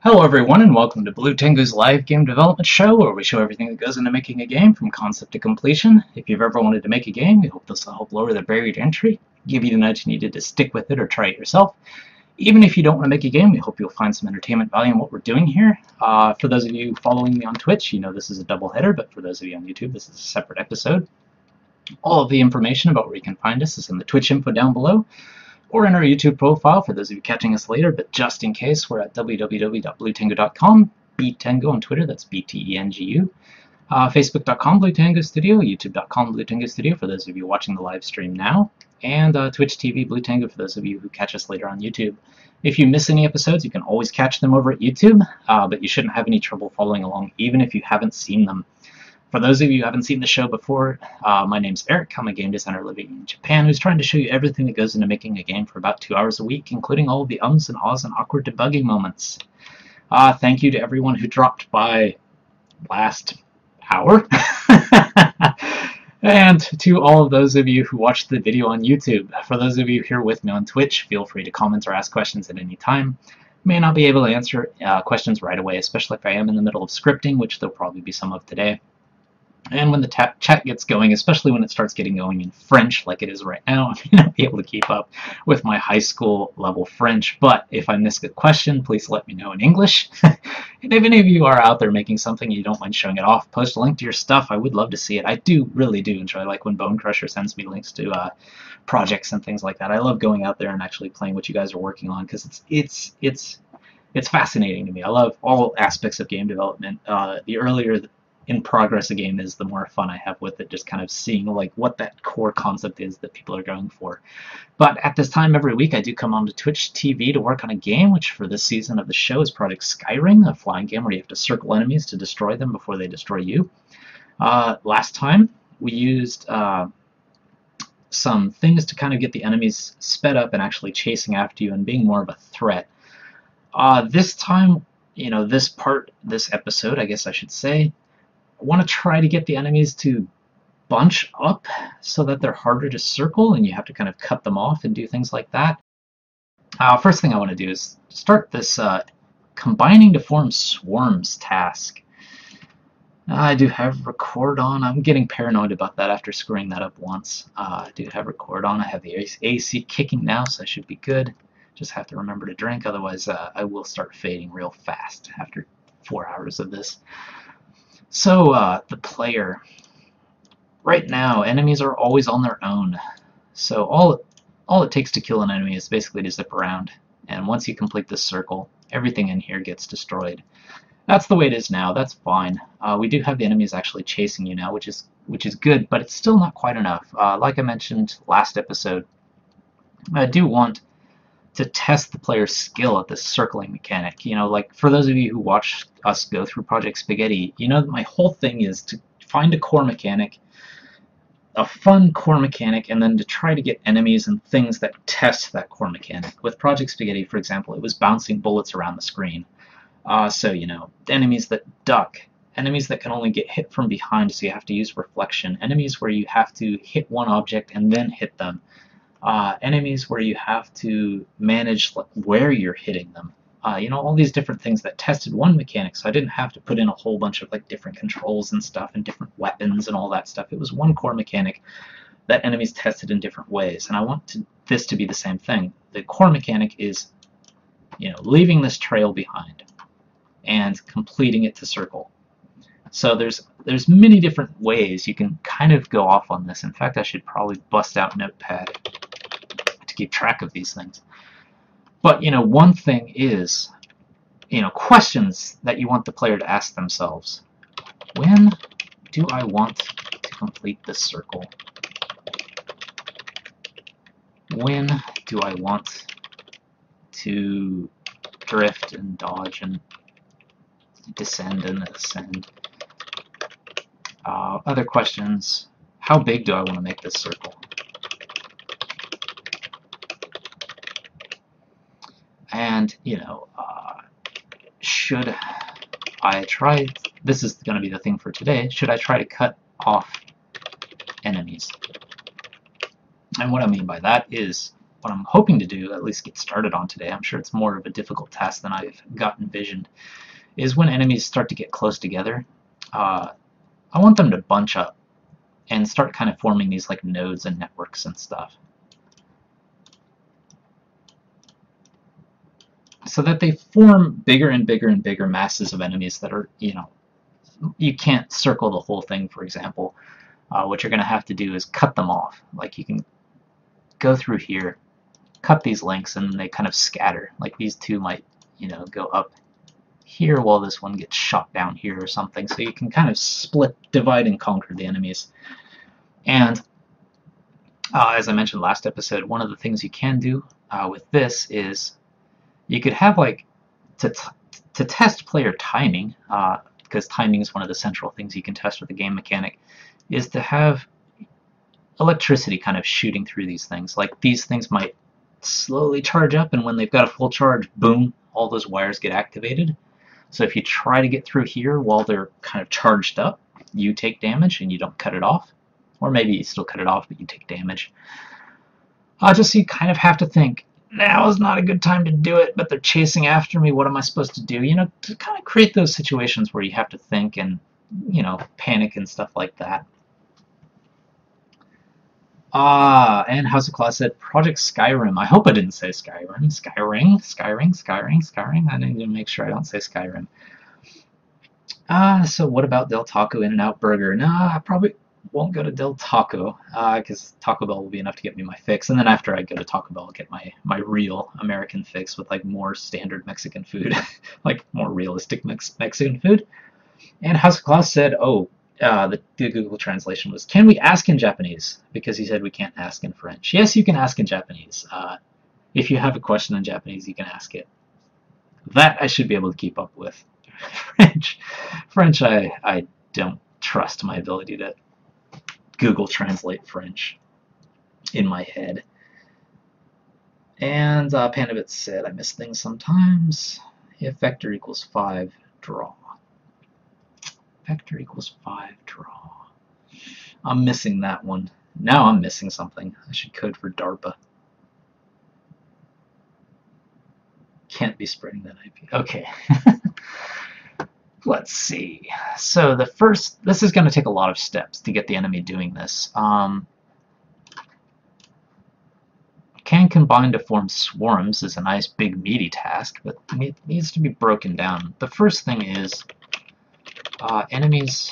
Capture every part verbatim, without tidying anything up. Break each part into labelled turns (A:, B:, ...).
A: Hello everyone and welcome to Blue Tengu's live game development show, where we show everything that goes into making a game from concept to completion. If you've ever wanted to make a game, we hope this will help lower the barrier to entry, give you the nudge needed to stick with it or try it yourself. Even if you don't want to make a game, we hope you'll find some entertainment value in what we're doing here. Uh, for those of you following me on Twitch, you know this is a double header, but for those of you on YouTube, this is a separate episode. All of the information about where you can find us is in the Twitch info down below, or in our YouTube profile for those of you catching us later, but just in case, we're at w w w dot blue tengu dot com, btengu on Twitter, that's B T E N G U, uh, facebook dot com Blue Tengu Studio, youtube dot com Blue Tengu Studio for those of you watching the live stream now, and uh, Twitch T V Blue Tengu for those of you who catch us later on YouTube. If you miss any episodes, you can always catch them over at YouTube, uh, but you shouldn't have any trouble following along, even if you haven't seen them. For those of you who haven't seen the show before, uh, my name's Eric. I'm a game designer living in Japan who's trying to show you everything that goes into making a game for about two hours a week, including all of the ums and ahs and awkward debugging moments. Uh, thank you to everyone who dropped by last hour, and to all of those of you who watched the video on YouTube. For those of you here with me on Twitch, feel free to comment or ask questions at any time. May not be able to answer uh, questions right away, especially if I am in the middle of scripting, which there'll probably be some of today. And when the chat gets going, especially when it starts getting going in French like it is right now, I may not be able to keep up with my high school level French. But if I miss a question, please let me know in English. And if any of you are out there making something and you don't mind showing it off, post a link to your stuff. I would love to see it. I do really do enjoy, like when Bone Crusher sends me links to uh, projects and things like that. I love going out there and actually playing what you guys are working on, because it's it's it's it's fascinating to me. I love all aspects of game development. Uh, the earlier the in progress a game is, the more fun I have with it, just kind of seeing like what that core concept is that people are going for. But at this time every week I do come on to Twitch T V to work on a game, which for this season of the show is Project Skyring, a flying game where you have to circle enemies to destroy them before they destroy you. Uh, last time we used uh, some things to kind of get the enemies sped up and actually chasing after you and being more of a threat. Uh, this time, you know, this part, this episode, I guess I should say, I want to try to get the enemies to bunch up so that they're harder to circle and you have to kind of cut them off and do things like that. Uh, first thing I want to do is start this uh, combining to form swarms task. I do have record on. I'm getting paranoid about that after screwing that up once. Uh, I do have record on. I have the A C kicking now, so I should be good. Just have to remember to drink, otherwise uh, I will start fading real fast after four hours of this. So, uh, the player. Right now, enemies are always on their own. So all, all it takes to kill an enemy is basically to zip around. And once you complete this circle, everything in here gets destroyed. That's the way it is now. That's fine. Uh, we do have the enemies actually chasing you now, which is which is good, but it's still not quite enough. Uh, like I mentioned last episode, I do want to test the player's skill at this circling mechanic. You know, like for those of you who watch us go through Project Spaghetti, you know my whole thing is to find a core mechanic, a fun core mechanic, and then to try to get enemies and things that test that core mechanic. With Project Spaghetti, for example, it was bouncing bullets around the screen. Uh, so, you know, enemies that duck, enemies that can only get hit from behind, so you have to use reflection, enemies where you have to hit one object and then hit them. Uh, enemies where you have to manage where you're hitting them. Uh, you know, all these different things that tested one mechanic, so I didn't have to put in a whole bunch of like different controls and stuff and different weapons and all that stuff. It was one core mechanic that enemies tested in different ways, and I want to, this to be the same thing. The core mechanic is, you know, leaving this trail behind and completing it to circle. So there's there's many different ways you can kind of go off on this. In fact, I should probably bust out Notepad to keep track of these things. But, you know, one thing is, you know, questions that you want the player to ask themselves. When do I want to complete this circle? When do I want to drift and dodge and descend and ascend? Uh, other questions. How big do I want to make this circle? And, you know, uh, should I try, this is going to be the thing for today, should I try to cut off enemies? And what I mean by that is, what I'm hoping to do, at least get started on today, I'm sure it's more of a difficult task than I've got envisioned, is when enemies start to get close together, uh, I want them to bunch up and start kind of forming these like nodes and networks and stuff, so that they form bigger and bigger and bigger masses of enemies that are, you know, you can't circle the whole thing, for example. Uh, what you're going to have to do is cut them off. Like you can go through here, cut these links, and they kind of scatter. Like these two might, you know, go up here while this one gets shot down here or something. So you can kind of split, divide, and conquer the enemies. And uh, as I mentioned last episode, one of the things you can do uh, with this is you could have like to t to test player timing, uh, because timing is one of the central things you can test with the game mechanic, is to have electricity kind of shooting through these things. Like these things might slowly charge up, and when they've got a full charge, boom, all those wires get activated. So if you try to get through here while they're kind of charged up, you take damage and you don't cut it off. Or maybe you still cut it off, but you take damage. Uh, just so you kind of have to think, now is not a good time to do it, but they're chasing after me, what am I supposed to do? You know, to kind of create those situations where you have to think and, you know, panic and stuff like that. Ah, and House of Claws said Project Skyrim. I hope I didn't say Skyrim. Skyring? Skyring? Skyring? Skyring? I need to make sure I don't say Skyrim. Ah, uh, so what about Del Taco In-N-Out Burger? No, I probably won't go to Del Taco, because uh, Taco Bell will be enough to get me my fix. And then after I go to Taco Bell, I'll get my, my real American fix with like more standard Mexican food, like more realistic Mex Mexican food. And House of Claws said, oh, Uh, the, the Google translation was, can we ask in Japanese? Because he said we can't ask in French. Yes, you can ask in Japanese. Uh, if you have a question in Japanese, you can ask it. That I should be able to keep up with. French, French, I, I don't trust my ability to Google translate French in my head. And uh, Pandabit said, I miss things sometimes. If vector equals five, draw. Vector equals five, draw. I'm missing that one. Now I'm missing something. I should code for DARPA. Can't be spreading that I P. Okay. Let's see. So the first, this is going to take a lot of steps to get the enemy doing this. Um, can combine to form swarms is a nice big meaty task, but it needs to be broken down. The first thing is Uh, enemies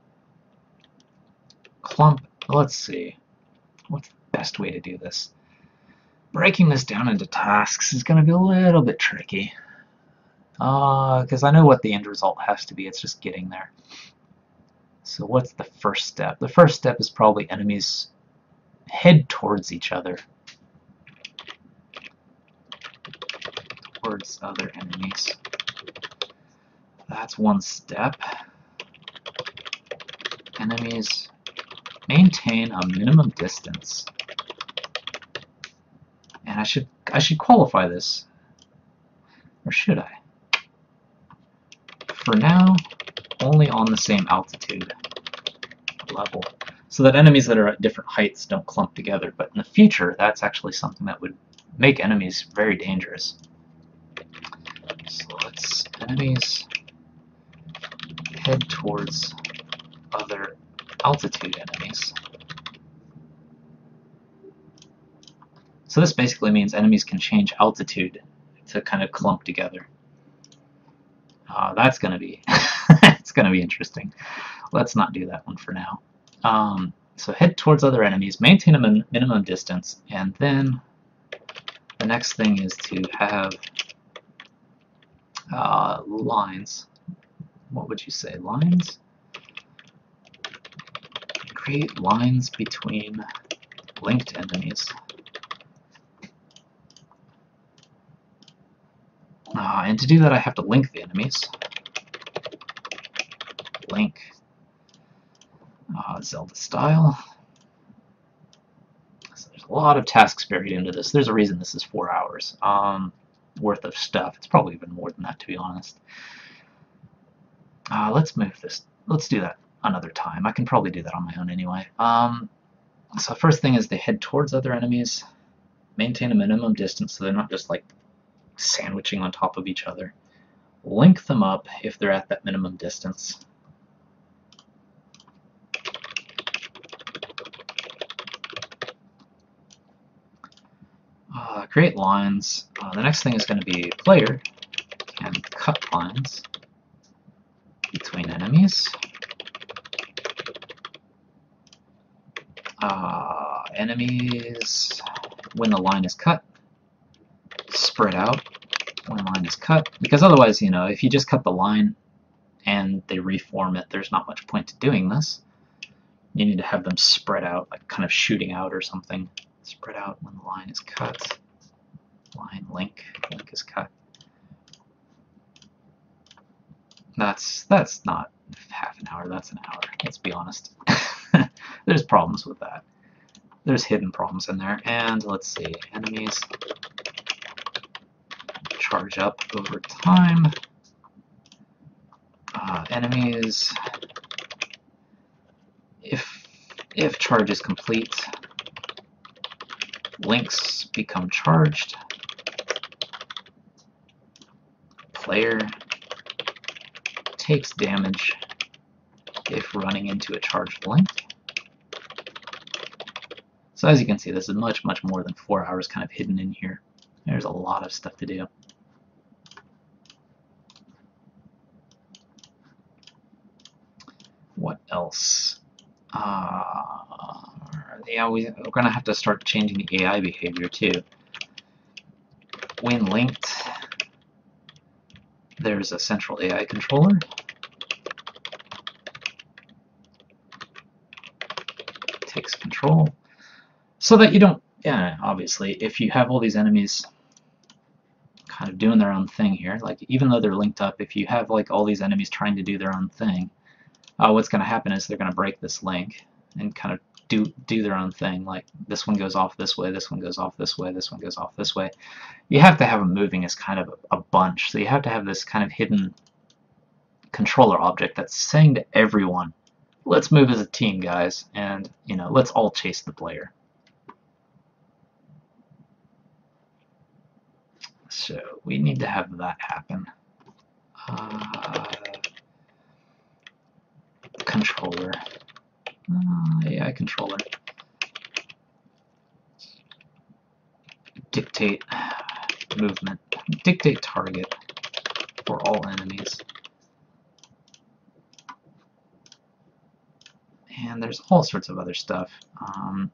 A: clump. Let's see. What's the best way to do this? Breaking this down into tasks is going to be a little bit tricky. Because uh, I know what the end result has to be. It's just getting there. So what's the first step? The first step is probably enemies head towards each other. Towards other enemies. That's one step. Enemies maintain a minimum distance. And I should I should qualify this. Or should I? For now, only on the same altitude level. So that enemies that are at different heights don't clump together. But in the future, that's actually something that would make enemies very dangerous. So let's enemies head towards other altitude enemies. So this basically means enemies can change altitude to kind of clump together. Uh, that's going to be it's going to be interesting. Let's not do that one for now. Um, so head towards other enemies, maintain a min minimum distance, and then the next thing is to have uh, lines. What would you say? Lines? Create lines between linked enemies. Uh, and to do that, I have to link the enemies. Link. Uh, Zelda style. So there's a lot of tasks buried into this. There's a reason this is four hours um, worth of stuff. It's probably even more than that, to be honest. Uh, let's move this. Let's do that another time. I can probably do that on my own anyway. Um, so first thing is they head towards other enemies. Maintain a minimum distance so they're not just like sandwiching on top of each other. Link them up if they're at that minimum distance. Uh, create lines. Uh, the next thing is going to be player can cut lines between enemies. Uh, enemies, when the line is cut, spread out when line is cut, because otherwise, you know, if you just cut the line and they reform it, there's not much point to doing this. You need to have them spread out, like kind of shooting out or something. Spread out when the line is cut. Line link, link is cut. That's that's not half an hour, that's an hour, let's be honest. There's problems with that. There's hidden problems in there. And let's see, enemies charge up over time. Uh, enemies, if if charge is complete, links become charged. Player takes damage if running into a charged link. So as you can see, this is much, much more than four hours kind of hidden in here. There's a lot of stuff to do. What else? Uh, yeah, we, we're going to have to start changing the A I behavior too. When linked, there's a central A I controller. Takes control. So that you don't, yeah, obviously, if you have all these enemies kind of doing their own thing here, like even though they're linked up, if you have like all these enemies trying to do their own thing, uh, what's going to happen is they're going to break this link and kind of do do their own thing. Like this one goes off this way, this one goes off this way, this one goes off this way. You have to have them moving as kind of a, a bunch. So you have to have this kind of hidden controller object that's saying to everyone, let's move as a team, guys, and you know, let's all chase the player. So we need to have that happen. Uh, controller. Uh, A I controller. Dictate movement. Dictate target for all enemies. And there's all sorts of other stuff. Um,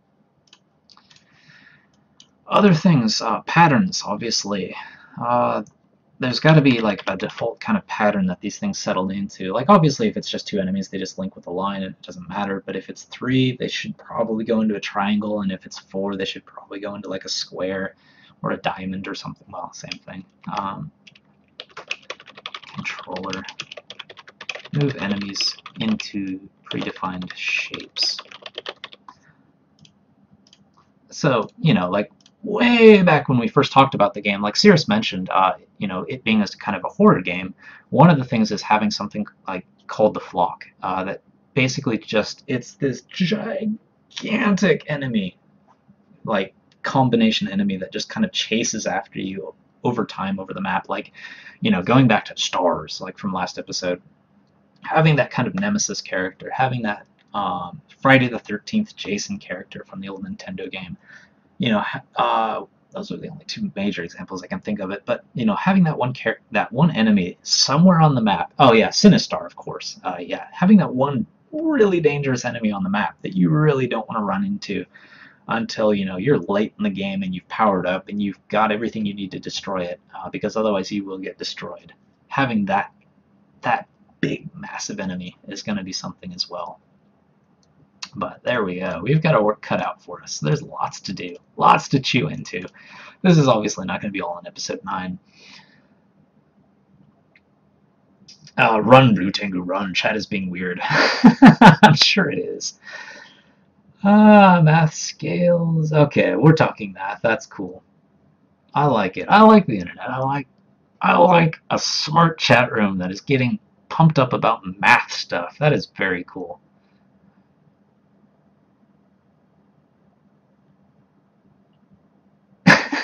A: other things, uh, patterns, obviously. Uh, there's got to be like a default kind of pattern that these things settle into. Like obviously if it's just two enemies, they just link with a line and it doesn't matter. But if it's three, they should probably go into a triangle. And if it's four, they should probably go into like a square or a diamond or something. Well, same thing. Um, controller. Move enemies into predefined shapes. So, you know, like way back when we first talked about the game, like Cirrus mentioned, uh, you know, it being a kind of a horror game, one of the things is having something like called the flock, uh, that basically just, it's this gigantic enemy, like combination enemy that just kind of chases after you over time over the map. Like, you know, going back to Stars, like from last episode, having that kind of nemesis character, having that um, Friday the thirteenth Jason character from the old Nintendo game, you know, uh, those are the only two major examples I can think of it. But you know, having that one char that one enemy somewhere on the map. Oh yeah, Sinistar, of course. Uh, yeah, having that one really dangerous enemy on the map that you really don't want to run into until you know you're late in the game and you've powered up and you've got everything you need to destroy it, uh, because otherwise you will get destroyed. Having that that big massive enemy is going to be something as well. But there we go. We've got our work cut out for us. There's lots to do, lots to chew into. This is obviously not going to be all in episode nine. Uh, run, Blue Tengu, run. Chat is being weird. I'm sure it is. Ah, math scales. Okay, we're talking math. That's cool. I like it. I like the internet. I like, I like a smart chat room that is getting pumped up about math stuff. That is very cool.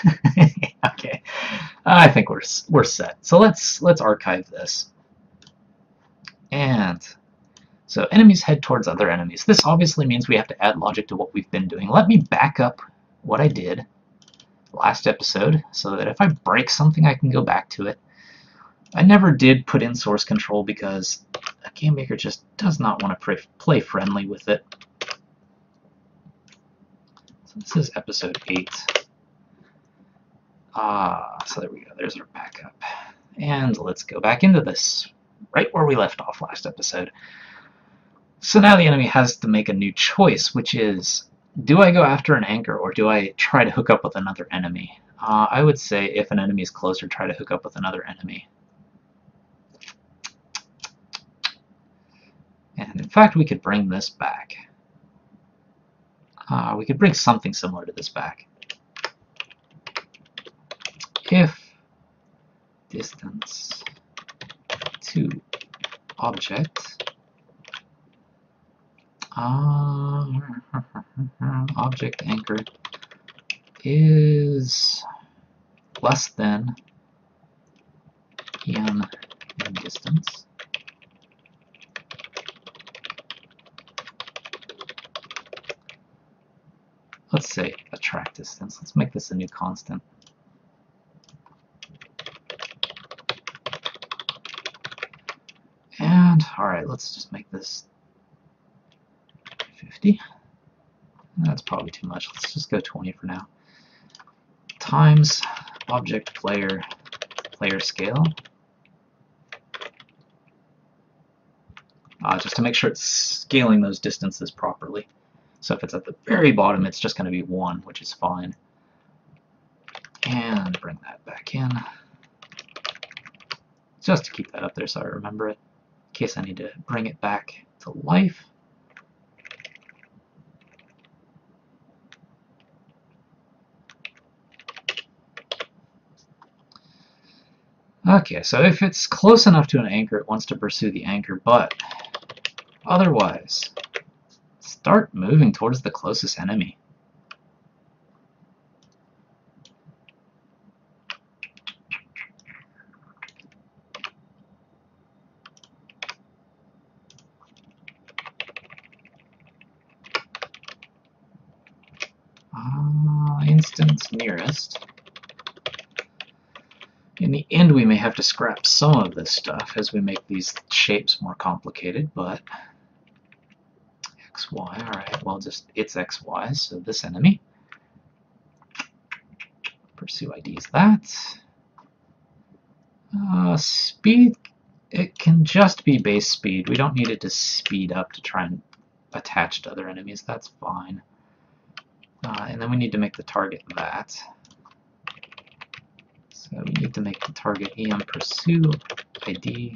A: Okay, I think we're we're set. So let's let's archive this. And so enemies head towards other enemies. This obviously means we have to add logic to what we've been doing. Let me back up what I did last episode so that if I break something, I can go back to it. I never did put in source control because a game maker just does not want to play friendly with it. So this is episode eight. Ah, so there we go. There's our backup. And let's go back into this, right where we left off last episode. So now the enemy has to make a new choice, which is, do I go after an anchor or do I try to hook up with another enemy? Uh, I would say if an enemy is closer, try to hook up with another enemy. And in fact, we could bring this back. Uh, we could bring something similar to this back. If distance to object, uh, object anchor is less than em in distance, let's say a track distance. Let's make this a new constant. And, alright, let's just make this fifty. That's probably too much. Let's just go twenty for now. Times object player player scale. Uh, just to make sure it's scaling those distances properly. So if it's at the very bottom, it's just going to be one, which is fine. And bring that back in. Just to keep that up there so I remember it. In case I need to bring it back to life. Okay, so if it's close enough to an anchor, it wants to pursue the anchor, but otherwise, start moving towards the closest enemy. Uh, instance nearest. In the end, we may have to scrap some of this stuff as we make these shapes more complicated, but X Y, alright, well, just it's X Y, so this enemy. Pursue I D is that. Uh, speed, it can just be base speed. We don't need it to speed up to try and attach to other enemies, that's fine. Uh, and then we need to make the target that. So we need to make the target em pursue I D,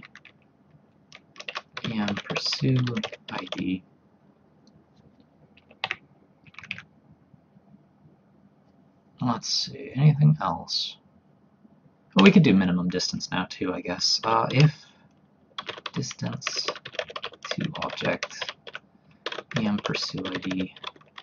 A: em pursue I D. Let's see, anything else? Well, we could do minimum distance now too, I guess. Uh, if distance to object em pursue I D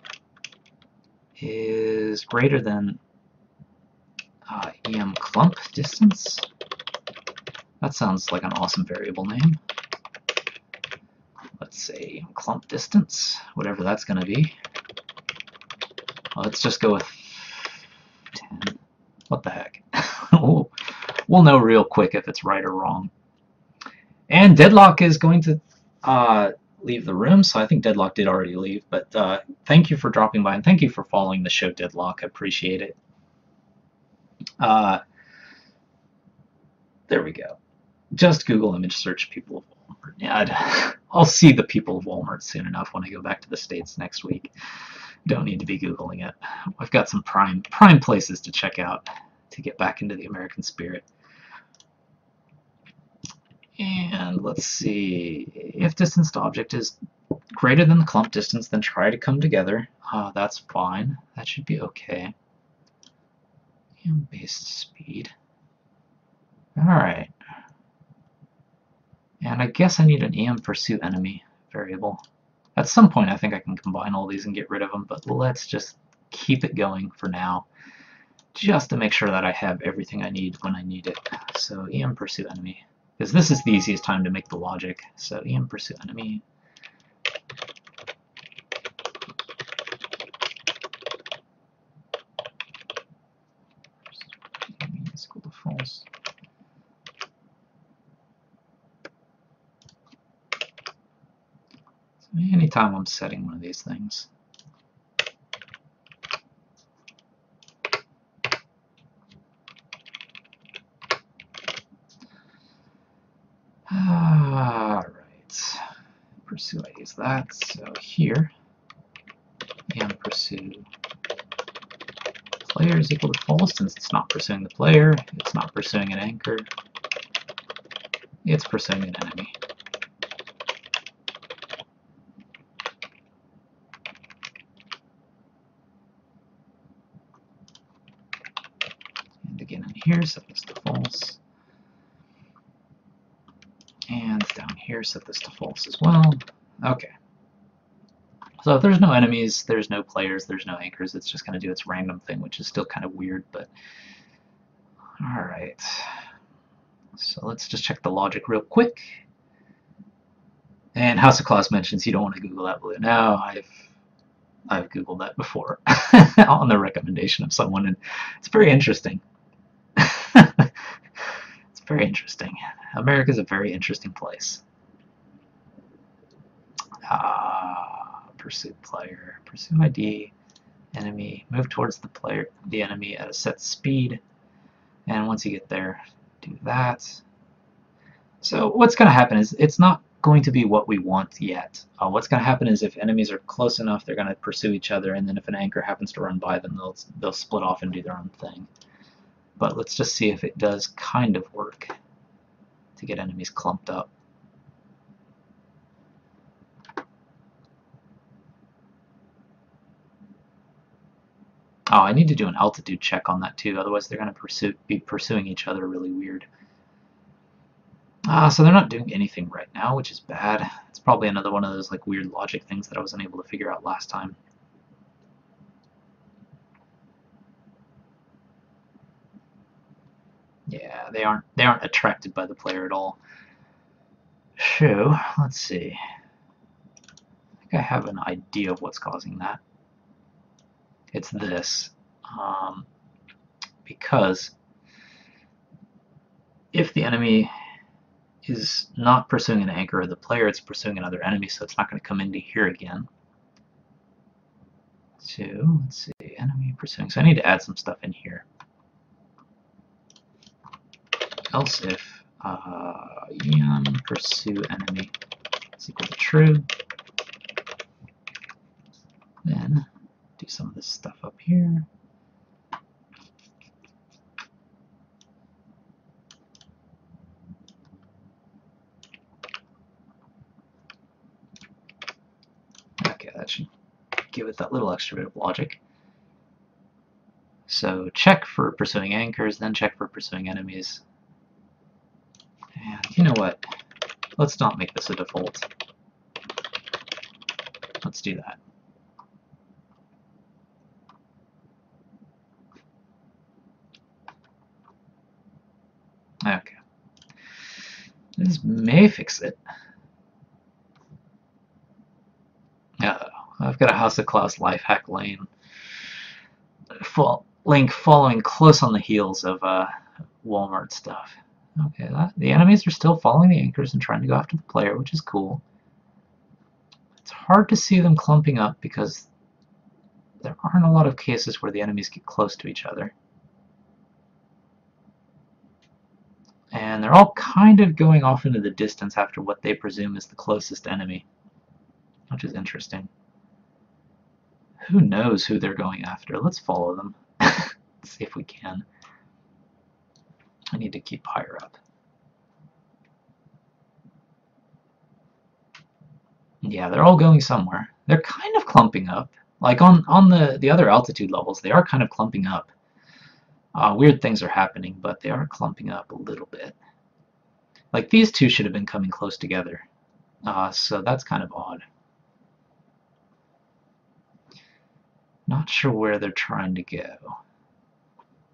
A: is greater than Uh, em clump distance. That sounds like an awesome variable name. Let's say em clump distance, whatever that's going to be. Well, let's just go with ten. What the heck? we'll, we'll know real quick if it's right or wrong. And Deadlock is going to uh, leave the room, so I think Deadlock did already leave. But uh, thank you for dropping by, and thank you for following the show, Deadlock. I appreciate it. Uh, there we go. Just Google image search people of Walmart. Yeah, I'd, I'll see the people of Walmart soon enough when I go back to the States next week. Don't need to be Googling it. I've got some prime prime places to check out to get back into the American spirit. And let's see. If distance to object is greater than the clump distance, then try to come together. Uh, that's fine. That should be okay. Based speed. Alright. And I guess I need an em pursue enemy variable. At some point I think I can combine all these and get rid of them, but let's just keep it going for now. just to make sure that I have everything I need when I need it. So E M pursue enemy, because this is the easiest time to make the logic. So E M pursue enemy. Is equal to false. So anytime I'm setting one of these things. Alright. Pursue, I use that. So here, and pursue player is equal to false, since it's not pursuing the player, it's not pursuing an anchor, it's pursuing an enemy. And again in here, set this to false. And down here, set this to false as well. Okay. So if there's no enemies, there's no players, there's no anchors, it's just going to do its random thing, which is still kind of weird, but alright. So let's just check the logic real quick. And House of Claus mentions you don't want to Google that blue. No, I've I've Googled that before on the recommendation of someone, and it's very interesting. It's very interesting. America's a very interesting place. Ah, uh, pursue player, pursue I D, enemy, move towards the player, the enemy at a set speed, and once you get there, do that. So what's going to happen is it's not going to be what we want yet. Uh, what's going to happen is if enemies are close enough, they're going to pursue each other, and then if an anchor happens to run by them, they'll they'll split off and do their own thing. But let's just see if it does kind of work to get enemies clumped up. Oh, I need to do an altitude check on that too, otherwise they're going to pursue, be pursuing each other really weird. Uh, so they're not doing anything right now, which is bad. It's probably another one of those like weird logic things that I wasn't able to figure out last time. Yeah, they aren't they aren't attracted by the player at all. So, let's see. I think I have an idea of what's causing that. It's this. Um, because if the enemy is not pursuing an anchor or the player, it's pursuing another enemy, so it's not going to come into here again. So, let's see, enemy pursuing. So I need to add some stuff in here. Else if uh, em pursue enemy is equal to true, then do some of this stuff up here. Okay, that should give it that little extra bit of logic. So check for pursuing anchors, then check for pursuing enemies. And you know what? Let's not make this a default. Let's do that. Okay. This may fix it. Uh-oh. I've got a House of Claus life hack lane. Full link following close on the heels of uh, Walmart stuff. Okay, that, the enemies are still following the anchors and trying to go after the player, which is cool. It's hard to see them clumping up because there aren't a lot of cases where the enemies get close to each other. And they're all kind of going off into the distance after what they presume is the closest enemy, which is interesting. Who knows who they're going after? Let's follow them. Let's see if we can. I need to keep higher up. Yeah, they're all going somewhere. They're kind of clumping up. Like on, on the, the other altitude levels, they are kind of clumping up. Uh, weird things are happening, but they are clumping up a little bit. Like these two should have been coming close together. Uh, so that's kind of odd. Not sure where they're trying to go.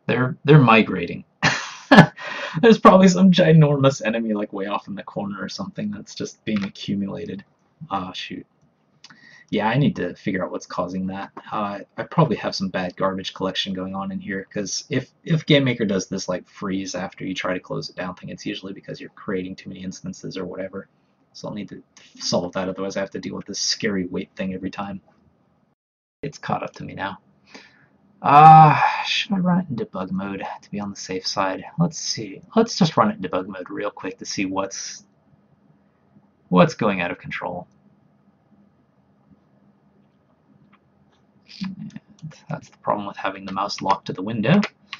A: They're they're migrating. There's probably some ginormous enemy like way off in the corner or something that's just being accumulated. Ah, shoot. Yeah, I need to figure out what's causing that. Uh, I probably have some bad garbage collection going on in here, because if, if GameMaker does this like freeze after you try to close it down thing, it's usually because you're creating too many instances or whatever. So I'll need to solve that, otherwise I have to deal with this scary wait thing every time. It's caught up to me now. Uh, should I run it in debug mode to be on the safe side? Let's see. Let's just run it in debug mode real quick to see what's what's going out of control. And that's the problem with having the mouse locked to the window.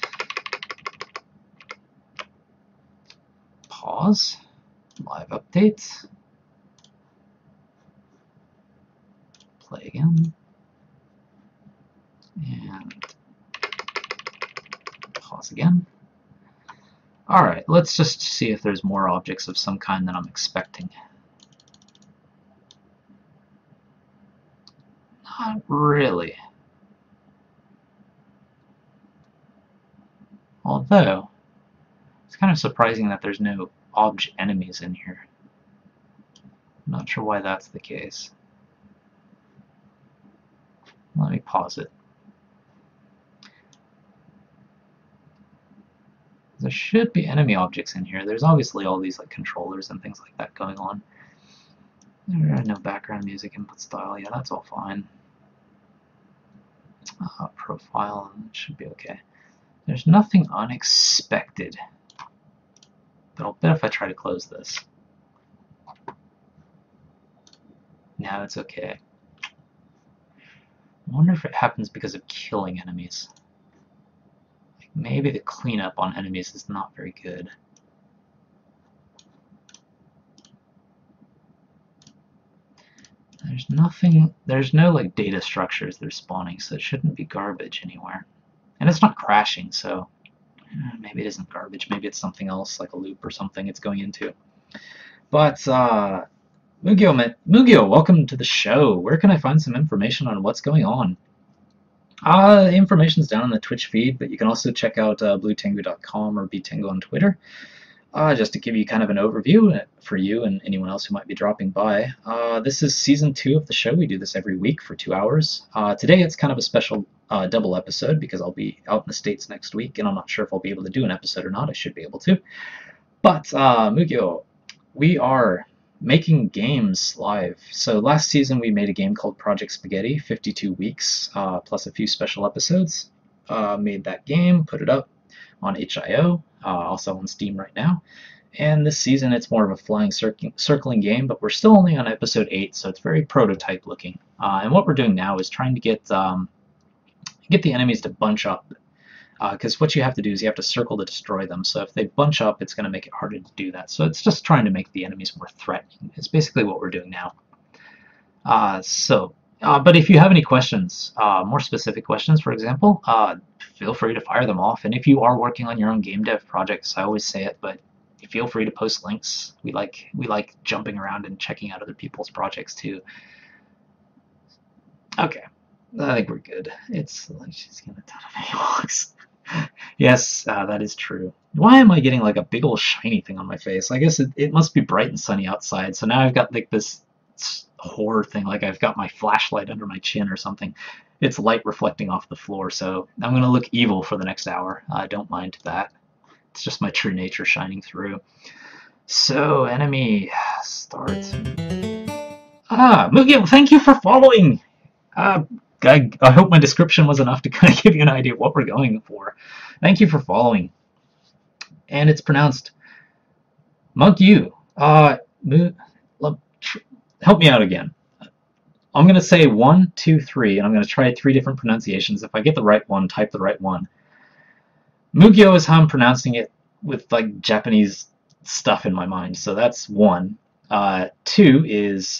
A: Pause. Live updates. Play again. And pause again. Alright, let's just see if there's more objects of some kind than I'm expecting. Not really. Although, it's kind of surprising that there's no object enemies in here. I'm not sure why that's the case. Let me pause it. There should be enemy objects in here. There's obviously all these like controllers and things like that going on. There are no background music input style. Yeah, that's all fine. Uh, profile should be okay. There's nothing unexpected. But I'll bet if I try to close this. Now it's okay. I wonder if it happens because of killing enemies. Like maybe the cleanup on enemies is not very good. There's nothing, there's no like data structures that are spawning, so it shouldn't be garbage anywhere. And it's not crashing, so eh, maybe it isn't garbage. Maybe it's something else, like a loop or something it's going into. But, uh, Mugio, Mugio, welcome to the show. Where can I find some information on what's going on? Uh, the information's down on the Twitch feed, but you can also check out uh, blue tengu dot com or btengu on Twitter. Uh, just to give you kind of an overview for you and anyone else who might be dropping by. Uh, this is season two of the show. We do this every week for two hours. Uh, today it's kind of a special uh, double episode because I'll be out in the States next week, and I'm not sure if I'll be able to do an episode or not. I should be able to. But, uh, Mugio, we are making games live. So last season we made a game called Project Spaghetti, fifty-two weeks, uh, plus a few special episodes. Uh, made that game, put it up on itch dot i o, uh, also on Steam right now. And this season it's more of a flying circ circling game, but we're still only on episode eight, so it's very prototype looking. Uh, and what we're doing now is trying to get um, get the enemies to bunch up, because uh, what you have to do is you have to circle to destroy them. So if they bunch up, it's going to make it harder to do that. So it's just trying to make the enemies more threatening. It's basically what we're doing now. Uh, so, uh, but if you have any questions, uh, more specific questions, for example, uh, feel free to fire them off. And if you are working on your own game dev projects, I always say it, but feel free to post links. We like we like jumping around and checking out other people's projects too. Okay, I think we're good. It's like she's getting a ton of A-walks. Yes, uh, that is true. Why am I getting like a big old shiny thing on my face? I guess it, it must be bright and sunny outside. So now I've got like this horror thing, like I've got my flashlight under my chin or something. It's light reflecting off the floor, so I'm going to look evil for the next hour. I uh, don't mind that. It's just my true nature shining through. So, enemy start. Ah, Mugio, thank you for following! Uh, I, I hope my description was enough to kind of give you an idea of what we're going for. Thank you for following. And it's pronounced Monk you. Uh, help me out again. I'm going to say one, two, three, and I'm going to try three different pronunciations. If I get the right one, type the right one. Mugio is how I'm pronouncing it with like Japanese stuff in my mind. So that's one. Uh, two is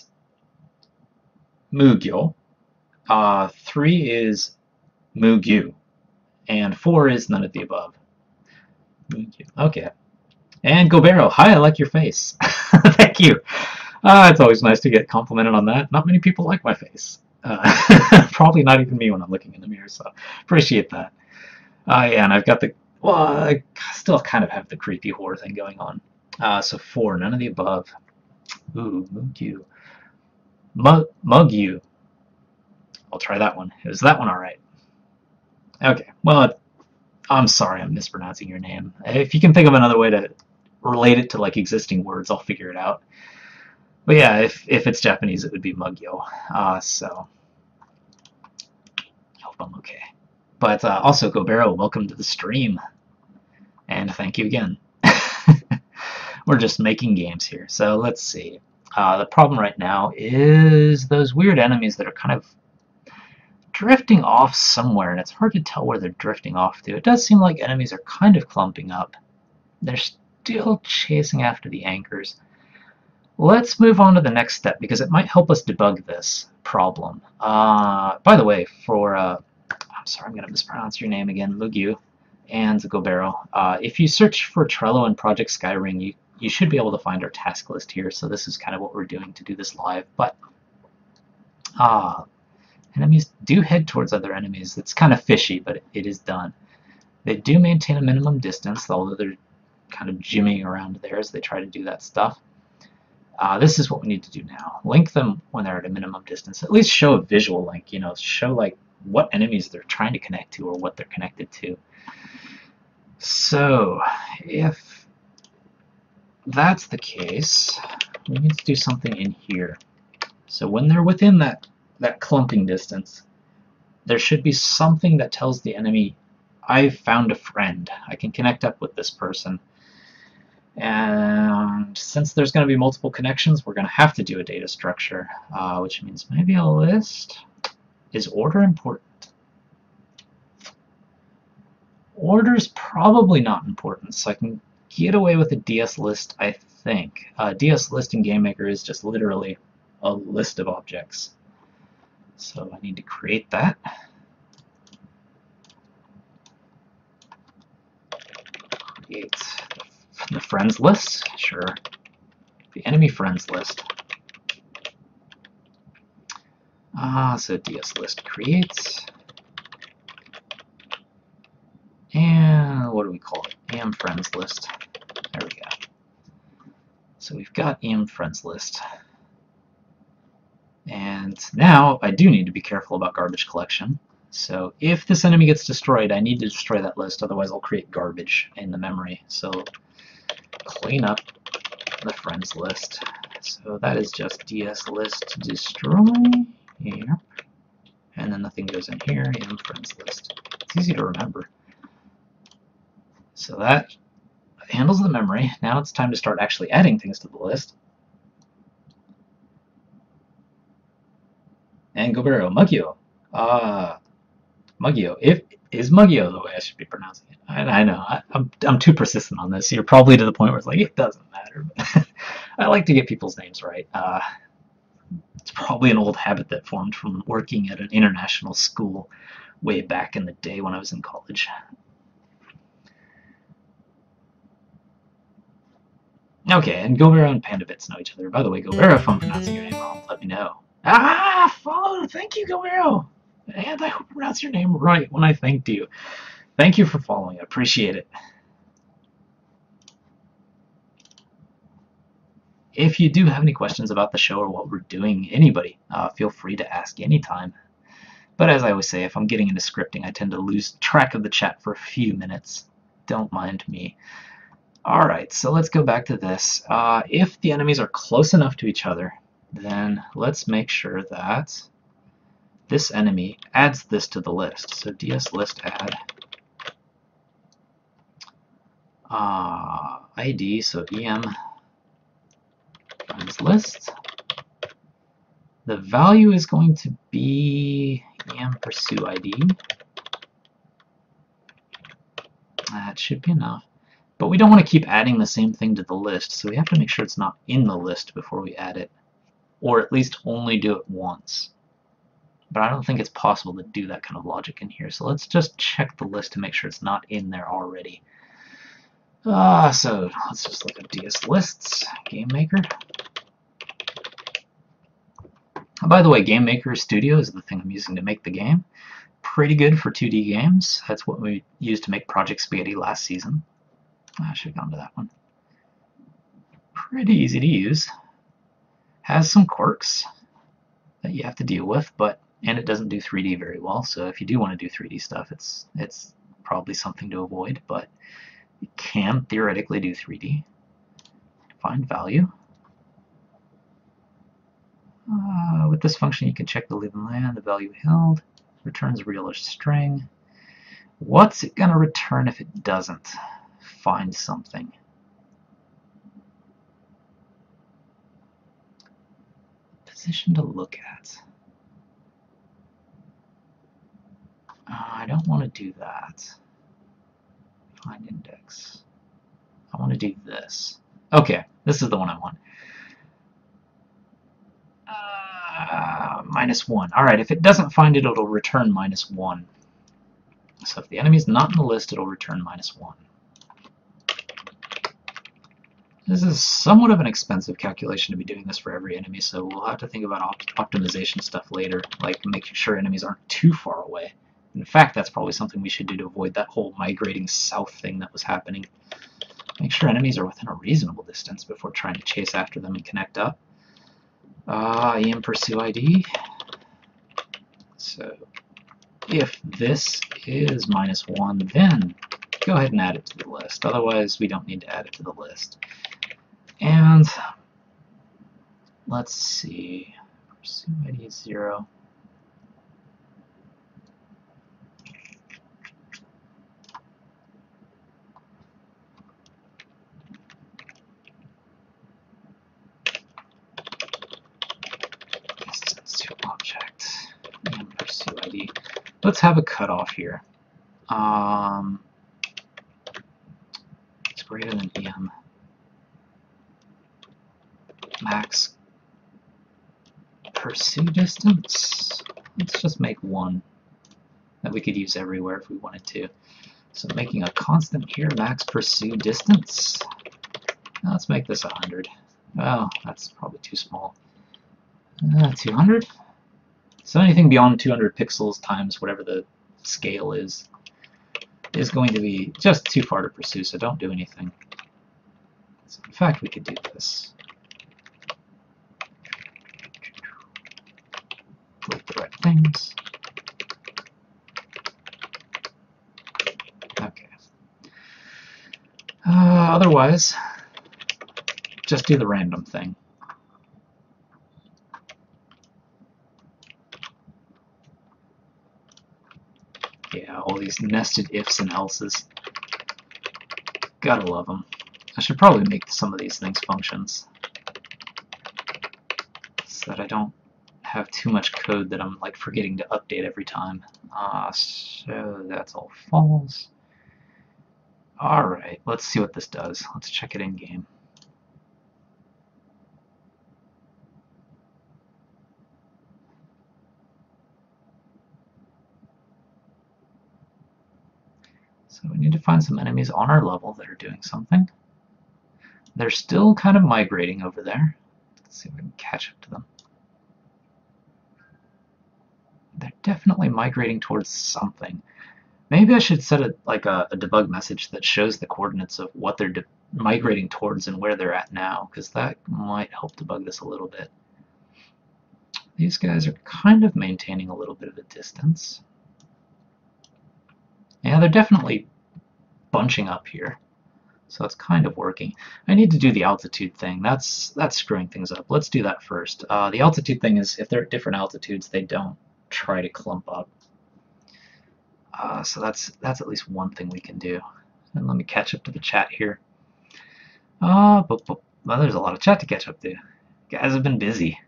A: Mugyo. Uh, three is Mugyu. And four is none of the above. Mugyu. Okay. And Gobero, hi, I like your face. Thank you. Uh, it's always nice to get complimented on that. Not many people like my face. Uh, probably not even me when I'm looking in the mirror, so appreciate that. Uh, yeah, and I've got the, well, I still kind of have the creepy horror thing going on. Uh, so four, none of the above. Ooh, mug you. Mug, mug you. I'll try that one. Is that one alright? Okay, well, I'm sorry I'm mispronouncing your name. If you can think of another way to relate it to like existing words, I'll figure it out. But yeah, if, if it's Japanese, it would be mugyo. Uh, so, I hope I'm okay. But uh, also, Gobero, welcome to the stream. And thank you again. We're just making games here. So let's see. Uh, the problem right now is those weird enemies that are kind of drifting off somewhere, and it's hard to tell where they're drifting off to. It does seem like enemies are kind of clumping up. They're still chasing after the anchors. Let's move on to the next step, because it might help us debug this problem. Uh, by the way, for... Uh, I'm sorry, I'm going to mispronounce your name again, Mugyu and Gobero. Uh, if you search for Trello and Project Skyring, you, you should be able to find our task list here. So this is kind of what we're doing to do this live. But uh, enemies do head towards other enemies. It's kind of fishy, but it, it is done. They do maintain a minimum distance, although they're kind of jimmying around there as they try to do that stuff. Uh, this is what we need to do now. Link them when they're at a minimum distance. At least show a visual link, you know, show like what enemies they're trying to connect to or what they're connected to. So, if that's the case, we need to do something in here. So when they're within that, that clumping distance, there should be something that tells the enemy, I've found a friend. I can connect up with this person. And since there's going to be multiple connections, we're going to have to do a data structure, uh, which means maybe a list. Is order important? Order's probably not important, so I can get away with a D S list, I think. Uh, D S list in GameMaker is just literally a list of objects. So I need to create that. Create the friends list, sure. The enemy friends list. Ah, so D S list creates. And what do we call it? E M friends list. There we go. So we've got E M friends list. And now I do need to be careful about garbage collection. So if this enemy gets destroyed, I need to destroy that list, otherwise I'll create garbage in the memory. So clean up the friends list. So that is just D S list destroy. Yep. And then nothing goes in here, E M friends list. It's easy to remember. So that handles the memory. Now it's time to start actually adding things to the list. And Gobero, Mugyo. Uh, Mugyo. If, is Mugyo the way I should be pronouncing it? I, I know. I, I'm, I'm too persistent on this. You're probably to the point where it's like, it doesn't matter. I like to get people's names right. Uh, it's probably an old habit that formed from working at an international school way back in the day when I was in college. Okay, and Gobero and PandaBits know each other. By the way, Gobero, if I'm pronouncing your name wrong, let me know. Ah, follow! Thank you, Gobero! And I hope I pronounced your name right when I thanked you. Thank you for following. I appreciate it. If you do have any questions about the show or what we're doing, anybody, uh, feel free to ask anytime. But as I always say, if I'm getting into scripting, I tend to lose track of the chat for a few minutes. Don't mind me. Alright, so let's go back to this. Uh, if the enemies are close enough to each other, then let's make sure that this enemy adds this to the list. So D S list add uh, I D, so E M friends list. The value is going to be E M pursue I D. That should be enough. But we don't want to keep adding the same thing to the list, so we have to make sure it's not in the list before we add it. Or at least only do it once. But I don't think it's possible to do that kind of logic in here, so let's just check the list to make sure it's not in there already. Uh, so let's just look at D S lists, GameMaker. By the way, GameMaker Studio is the thing I'm using to make the game. pretty good for two D games. That's what we used to make Project Spaghetti last season. I should have gone to that one. Pretty easy to use. Has some quirks that you have to deal with, but and it doesn't do three D very well. So if you do want to do three D stuff, it's it's probably something to avoid. But you can theoretically do three D. Find value. Uh, with this function, you can check the live and land, the value held, returns real or string. What's it going to return if it doesn't find something? Position to look at. Uh, I don't want to do that. Find index. I want to do this. Okay, this is the one I want. Uh, minus one. Alright, if it doesn't find it, it'll return minus one. So if the enemy's not in the list, it'll return minus one. This is somewhat of an expensive calculation to be doing this for every enemy, so we'll have to think about op optimization stuff later, like making sure enemies aren't too far away. In fact, that's probably something we should do to avoid that whole migrating south thing that was happening. Make sure enemies are within a reasonable distance before trying to chase after them and connect up. Uh, E M pursue I D. So if this is minus one, then go ahead and add it to the list. Otherwise, we don't need to add it to the list. And let's see. Pursue I D is zero. Object and pursue I D. Let's have a cutoff here. Um, it's greater than E M. Max pursue distance. Let's just make one that we could use everywhere if we wanted to. So making a constant here, max pursue distance. Now let's make this one hundred. Well, that's probably too small. Uh, two hundred? So anything beyond two hundred pixels times whatever the scale is is going to be just too far to pursue, so don't do anything. So in fact, we could do this. Delete the right things. Okay. Uh, otherwise, just do the random thing. Yeah, all these nested ifs and elses. Gotta love them. I should probably make some of these things functions so that I don't have too much code that I'm like forgetting to update every time. Uh, so that's all false. Alright, let's see what this does. Let's check it in game. So we need to find some enemies on our level that are doing something. They're still kind of migrating over there. Let's see if we can catch up to them. They're definitely migrating towards something. Maybe I should set a, like a, a debug message that shows the coordinates of what they're migrating towards and where they're at now, because that might help debug this a little bit. These guys are kind of maintaining a little bit of a distance. Yeah, they're definitely bunching up here, so it's kind of working. I need to do the altitude thing. That's that's screwing things up. Let's do that first. Uh, the altitude thing is if they're at different altitudes, they don't try to clump up. Uh, so that's that's at least one thing we can do. And let me catch up to the chat here. Uh, but, but, well, there's a lot of chat to catch up to. You guys have been busy.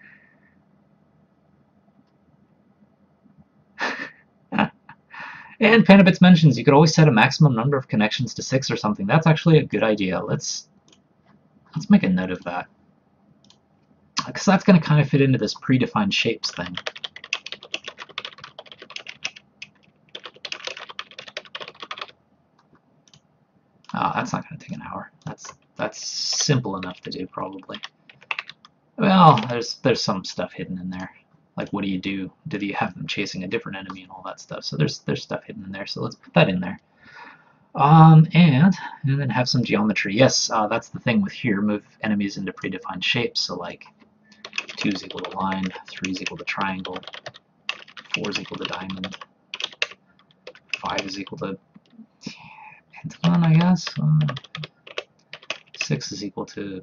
A: And Panabits mentions you could always set a maximum number of connections to six or something. That's actually a good idea. Let's let's make a note of that, because that's going to kind of fit into this predefined shapes thing. Oh, that's not going to take an hour. That's that's simple enough to do, probably. Well, there's there's some stuff hidden in there. Like, what do you do? Do you have them chasing a different enemy and all that stuff? So there's there's stuff hidden in there. So let's put that in there. Um, and and then have some geometry. Yes, uh, that's the thing with here. Move enemies into predefined shapes. So like two is equal to line, three is equal to triangle, four is equal to diamond, five is equal to pentagon, I guess. Um, six is equal to,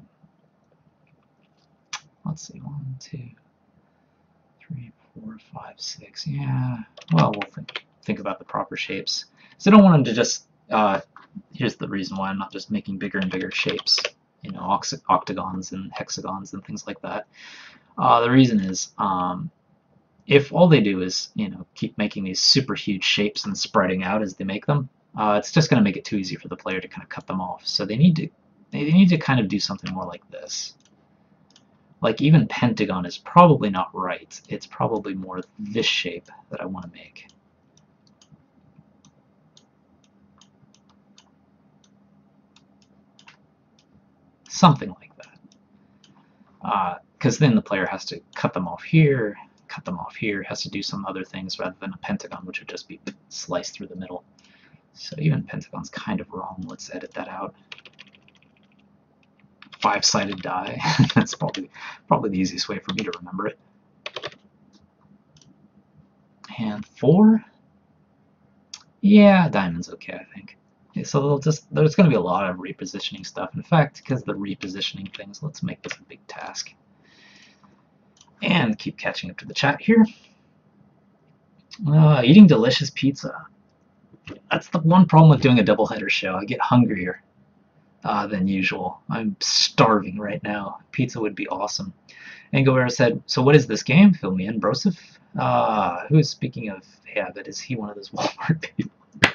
A: let's see, one, two, three, four, five, six. Yeah. Well, we'll think think about the proper shapes. So I don't want them to just. Uh, here's the reason why I'm not just making bigger and bigger shapes, you know, octagons and hexagons and things like that. Uh, the reason is, um, if all they do is, you know, keep making these super huge shapes and spreading out as they make them, uh, it's just going to make it too easy for the player to kind of cut them off. So they need to, they need to kind of do something more like this. Like even pentagon is probably not right. It's probably more this shape that I want to make. Something like that. Because uh, then the player has to cut them off here, cut them off here, has to do some other things rather than a pentagon, which would just be sliced through the middle. So even pentagon's kind of wrong. Let's edit that out. Five-sided die. That's probably probably the easiest way for me to remember it. And four. Yeah, diamond's okay, I think. So they'll just, there's going to be a lot of repositioning stuff. In fact, because of the repositioning things, let's make this a big task. And keep catching up to the chat here. Uh, eating delicious pizza. That's the one problem with doing a doubleheader show. I get hungrier uh, than usual. I'm starving right now. Pizza would be awesome. And Guerrero said, so what is this game? Fill me in, Broseph. Uh, who is speaking of habit? Is he one of those Walmart people?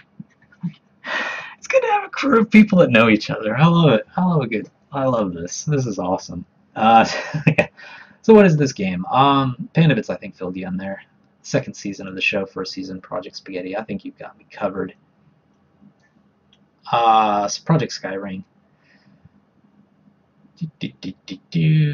A: It's good to have a crew of people that know each other. I love it. I love a good. I love this. This is awesome. Uh, so what is this game? Um, Pandabits, I think, filled you in there. Second season of the show, first season, Project Spaghetti. I think you've got me covered. Uh, so Project Skyring. Do, do, do, do, do.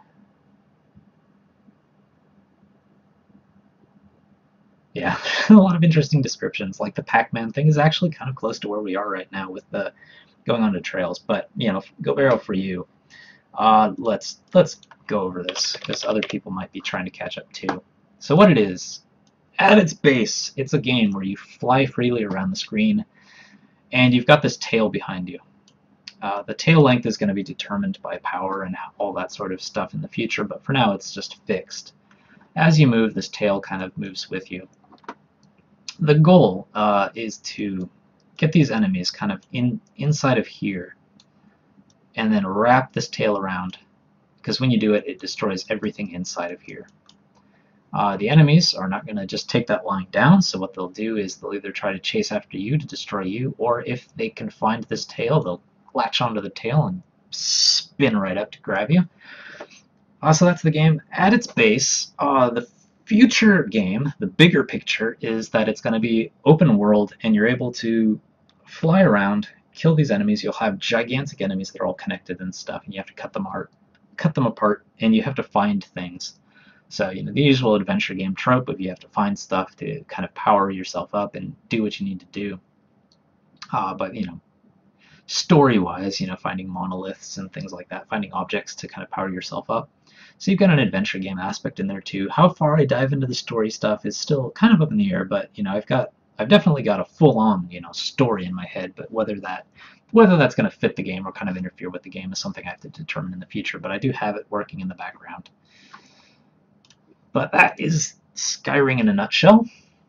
A: Yeah, a lot of interesting descriptions. Like the Pac-Man thing is actually kind of close to where we are right now with the going on to trails. But you know, go arrow for you. Uh, let's let's go over this because other people might be trying to catch up too. So what it is, at its base, it's a game where you fly freely around the screen, and you've got this tail behind you. Uh, the tail length is going to be determined by power and all that sort of stuff in the future, but for now it's just fixed. As you move, this tail kind of moves with you. The goal uh, is to get these enemies kind of in inside of here and then wrap this tail around, because when you do it, it destroys everything inside of here. Uh, the enemies are not going to just take that line down, so what they'll do is they'll either try to chase after you to destroy you, or if they can find this tail, they'll latch onto the tail and spin right up to grab you. Uh, so that's the game. At its base, uh, the future game, the bigger picture, is that it's going to be open world and you're able to fly around, kill these enemies. You'll have gigantic enemies that are all connected and stuff, and you have to cut them apart, cut them apart, and you have to find things. So, you know, the usual adventure game trope of you have to find stuff to kind of power yourself up and do what you need to do. Uh, but, you know, story-wise, you know, finding monoliths and things like that, finding objects to kind of power yourself up. So you've got an adventure game aspect in there too. How far I dive into the story stuff is still kind of up in the air, but you know, I've got, I've definitely got a full-on, you know, story in my head. But whether that, whether that's going to fit the game or kind of interfere with the game is something I have to determine in the future. But I do have it working in the background. But that is Skyring in a nutshell.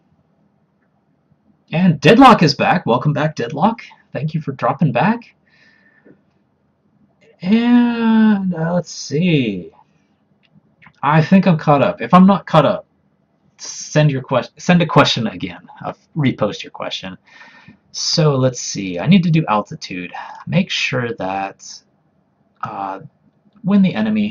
A: And Deadlock is back. Welcome back, Deadlock. Thank you for dropping back. And uh, let's see. I think I'm caught up. If I'm not caught up, send your question. Send a question again. I'll repost your question. So let's see. I need to do altitude. Make sure that uh, when the enemy.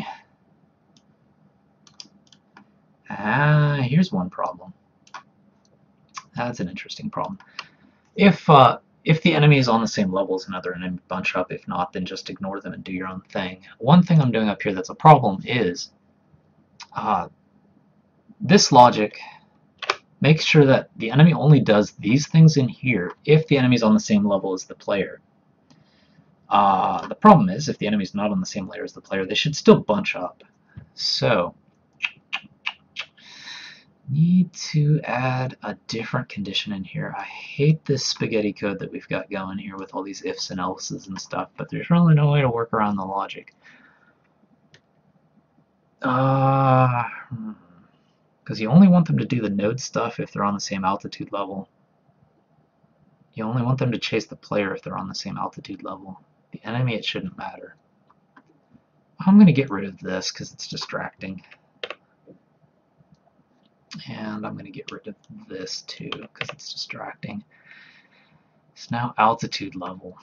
A: Ah, here's one problem. That's an interesting problem. If uh, if the enemy is on the same level as another enemy, bunch up. If not, then just ignore them and do your own thing. One thing I'm doing up here that's a problem is. Uh, this logic makes sure that the enemy only does these things in here if the enemy is on the same level as the player. Uh, the problem is, if the enemy is not on the same layer as the player, they should still bunch up. So, need to add a different condition in here. I hate this spaghetti code that we've got going here with all these ifs and elses and stuff, but there's really no way to work around the logic. Uh, because you only want them to do the node stuff if they're on the same altitude level. You only want them to chase the player if they're on the same altitude level. The enemy, it shouldn't matter. I'm going to get rid of this because it's distracting. And I'm going to get rid of this too because it's distracting. It's now altitude level.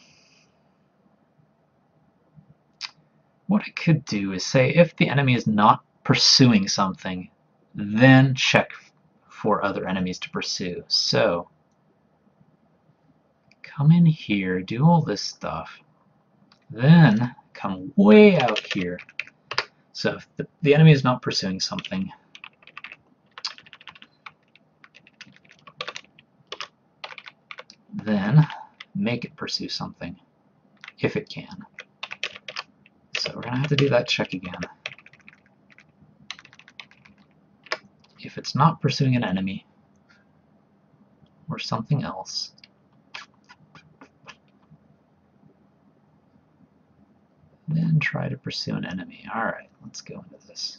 A: What I could do is say if the enemy is not pursuing something, then check for other enemies to pursue. So come in here, do all this stuff, then come way out here. So if the, the enemy is not pursuing something, then make it pursue something if it can. So we're going to have to do that check again. If it's not pursuing an enemy or something else, then try to pursue an enemy. Alright, let's go into this.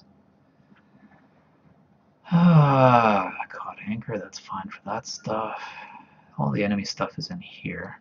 A: Ah, caught anchor, that's fine for that stuff. All the enemy stuff is in here.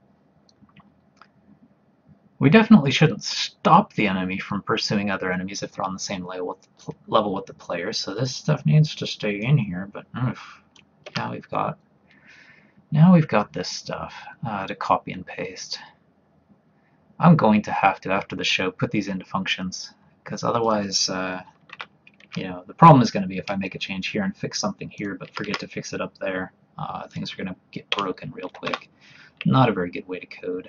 A: We definitely shouldn't stop the enemy from pursuing other enemies if they're on the same level with the, level with the player, so this stuff needs to stay in here, but oof, now we've got now we've got this stuff uh, to copy and paste. I'm going to have to, after the show, put these into functions, because otherwise, uh, you know, the problem is going to be if I make a change here and fix something here, but forget to fix it up there, uh, things are going to get broken real quick. Not a very good way to code.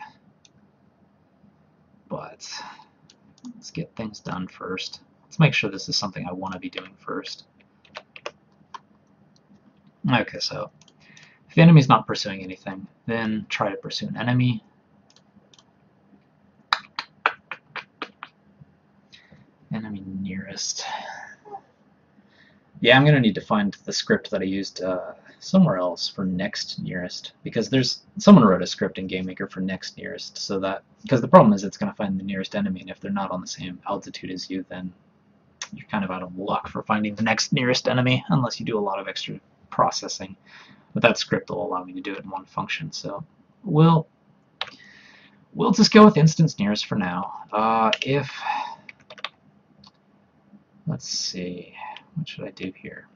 A: But let's get things done first. Let's make sure this is something I want to be doing first. Okay, so if the enemy's not pursuing anything, then try to pursue an enemy. Enemy nearest. Yeah, I'm going to need to find the script that I used uh, somewhere else for next nearest, because there's someone wrote a script in GameMaker for next nearest, so that because the problem is it's going to find the nearest enemy, and if they're not on the same altitude as you, then you're kind of out of luck for finding the next nearest enemy, unless you do a lot of extra processing. But that script will allow me to do it in one function, so we'll we'll just go with instance nearest for now. Uh, if let's see. What should I do here?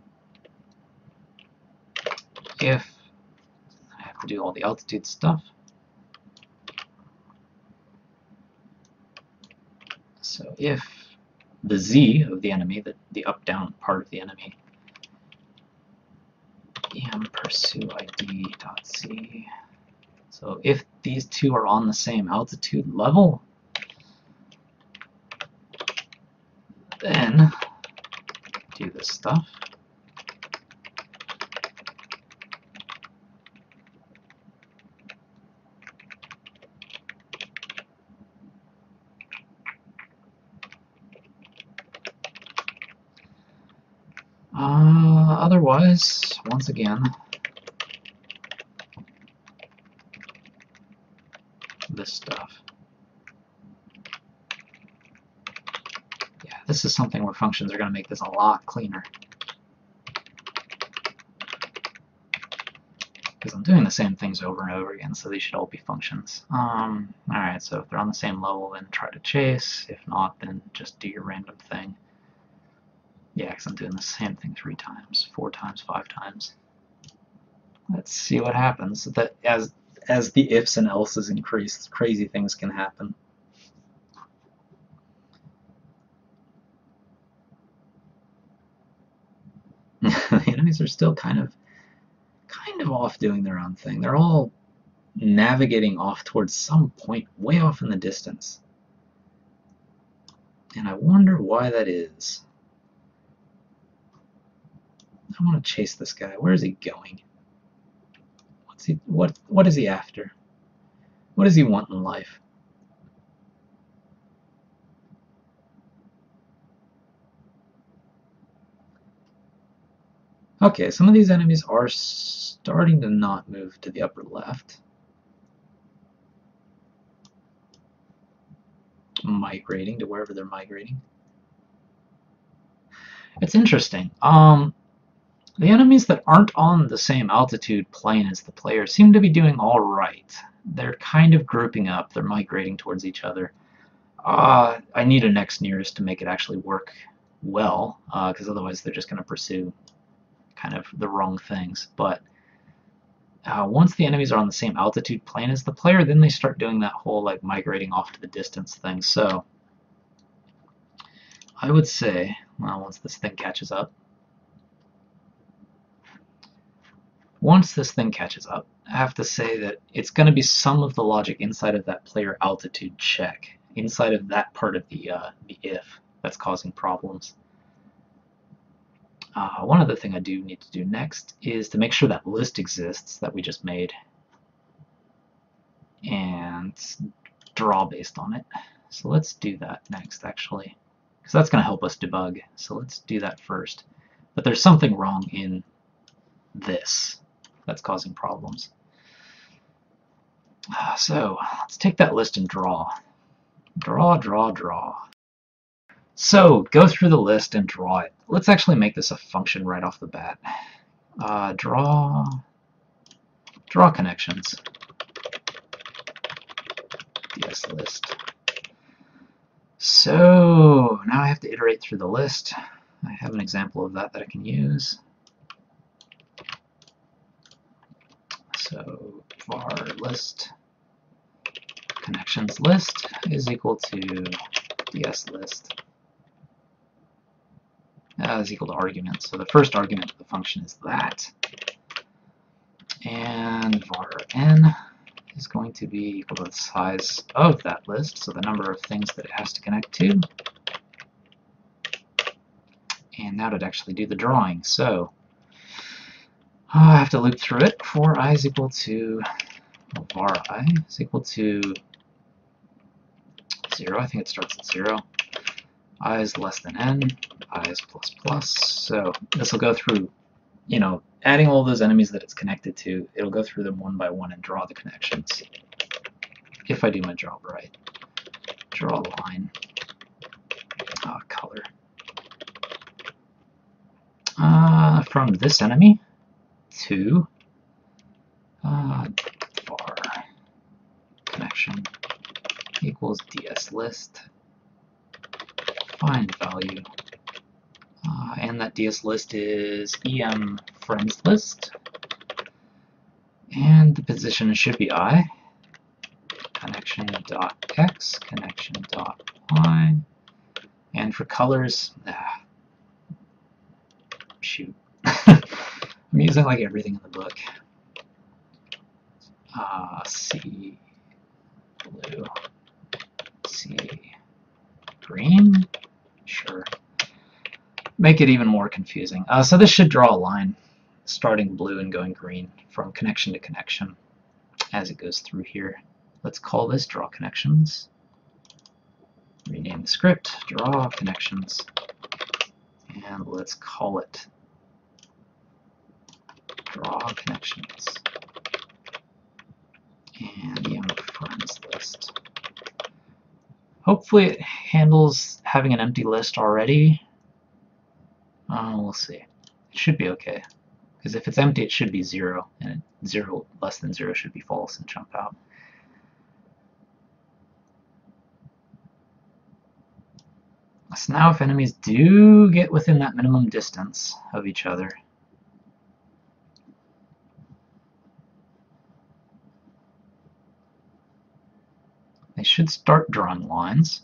A: If I have to do all the altitude stuff, so if the z of the enemy, the, the up-down part of the enemy, em pursue id dot z. So if these two are on the same altitude level, then do this stuff. Uh, otherwise, once again, this stuff. Yeah, this is something where functions are going to make this a lot cleaner. Because I'm doing the same things over and over again, so these should all be functions. Um, Alright, so if they're on the same level, then try to chase. If not, then just do your random thing. Yeah, because I'm doing the same thing three times, four times, five times. Let's see what happens. That as as the ifs and elses increase, crazy things can happen. The enemies are still kind of kind of off doing their own thing. They're all navigating off towards some point way off in the distance. And I wonder why that is. I want to chase this guy. Where is he going? What's he? What? What is he after? What does he want in life? Okay, some of these enemies are starting to not move to the upper left. Migrating to wherever they're migrating. It's interesting. Um, the enemies that aren't on the same altitude plane as the player seem to be doing all right. They're kind of grouping up. They're migrating towards each other. Uh, I need a next nearest to make it actually work well, because uh, otherwise they're just going to pursue kind of the wrong things. But uh, once the enemies are on the same altitude plane as the player, then they start doing that whole like migrating off to the distance thing. So I would say, well, once this thing catches up, once this thing catches up, I have to say that it's going to be some of the logic inside of that player altitude check, inside of that part of the uh, the if that's causing problems. Uh, one other thing I do need to do next is to make sure that list exists that we just made and draw based on it. So let's do that next, actually, because that's going to help us debug. So let's do that first. But there's something wrong in this that's causing problems. Uh, so let's take that list and draw. Draw, draw, draw. So go through the list and draw it. Let's actually make this a function right off the bat. Uh, draw, draw connections. D S list. So now I have to iterate through the list. I have an example of that that I can use. So var list connections list is equal to ds list. Uh, is equal to argument. So the first argument of the function is that. And var n is going to be equal to the size of that list, so the number of things that it has to connect to. And now to actually do the drawing. So uh, I have to loop through it for I is equal to, well, var I is equal to zero. I think it starts at zero. I is less than n. I is plus plus. So this will go through, you know, adding all those enemies that it's connected to, it'll go through them one by one and draw the connections. If I do my job right. Draw a line. Uh, color. Uh, from this enemy to uh, var connection equals ds list. Find value. Uh, and that ds list is em friends list. And the position should be I. Connection dot x, connection dot y. And for colors, ah, shoot. I'm using like everything in the book. Uh, C blue, C green, sure. Make it even more confusing. Uh, so this should draw a line starting blue and going green from connection to connection as it goes through here. Let's call this draw connections. Rename the script, draw connections, and let's call it draw connections and em friends list. Hopefully it handles having an empty list already. Uh, we'll see. It should be okay, because if it's empty it should be zero, and zero less than zero should be false and jump out. So now if enemies do get within that minimum distance of each other, they should start drawing lines.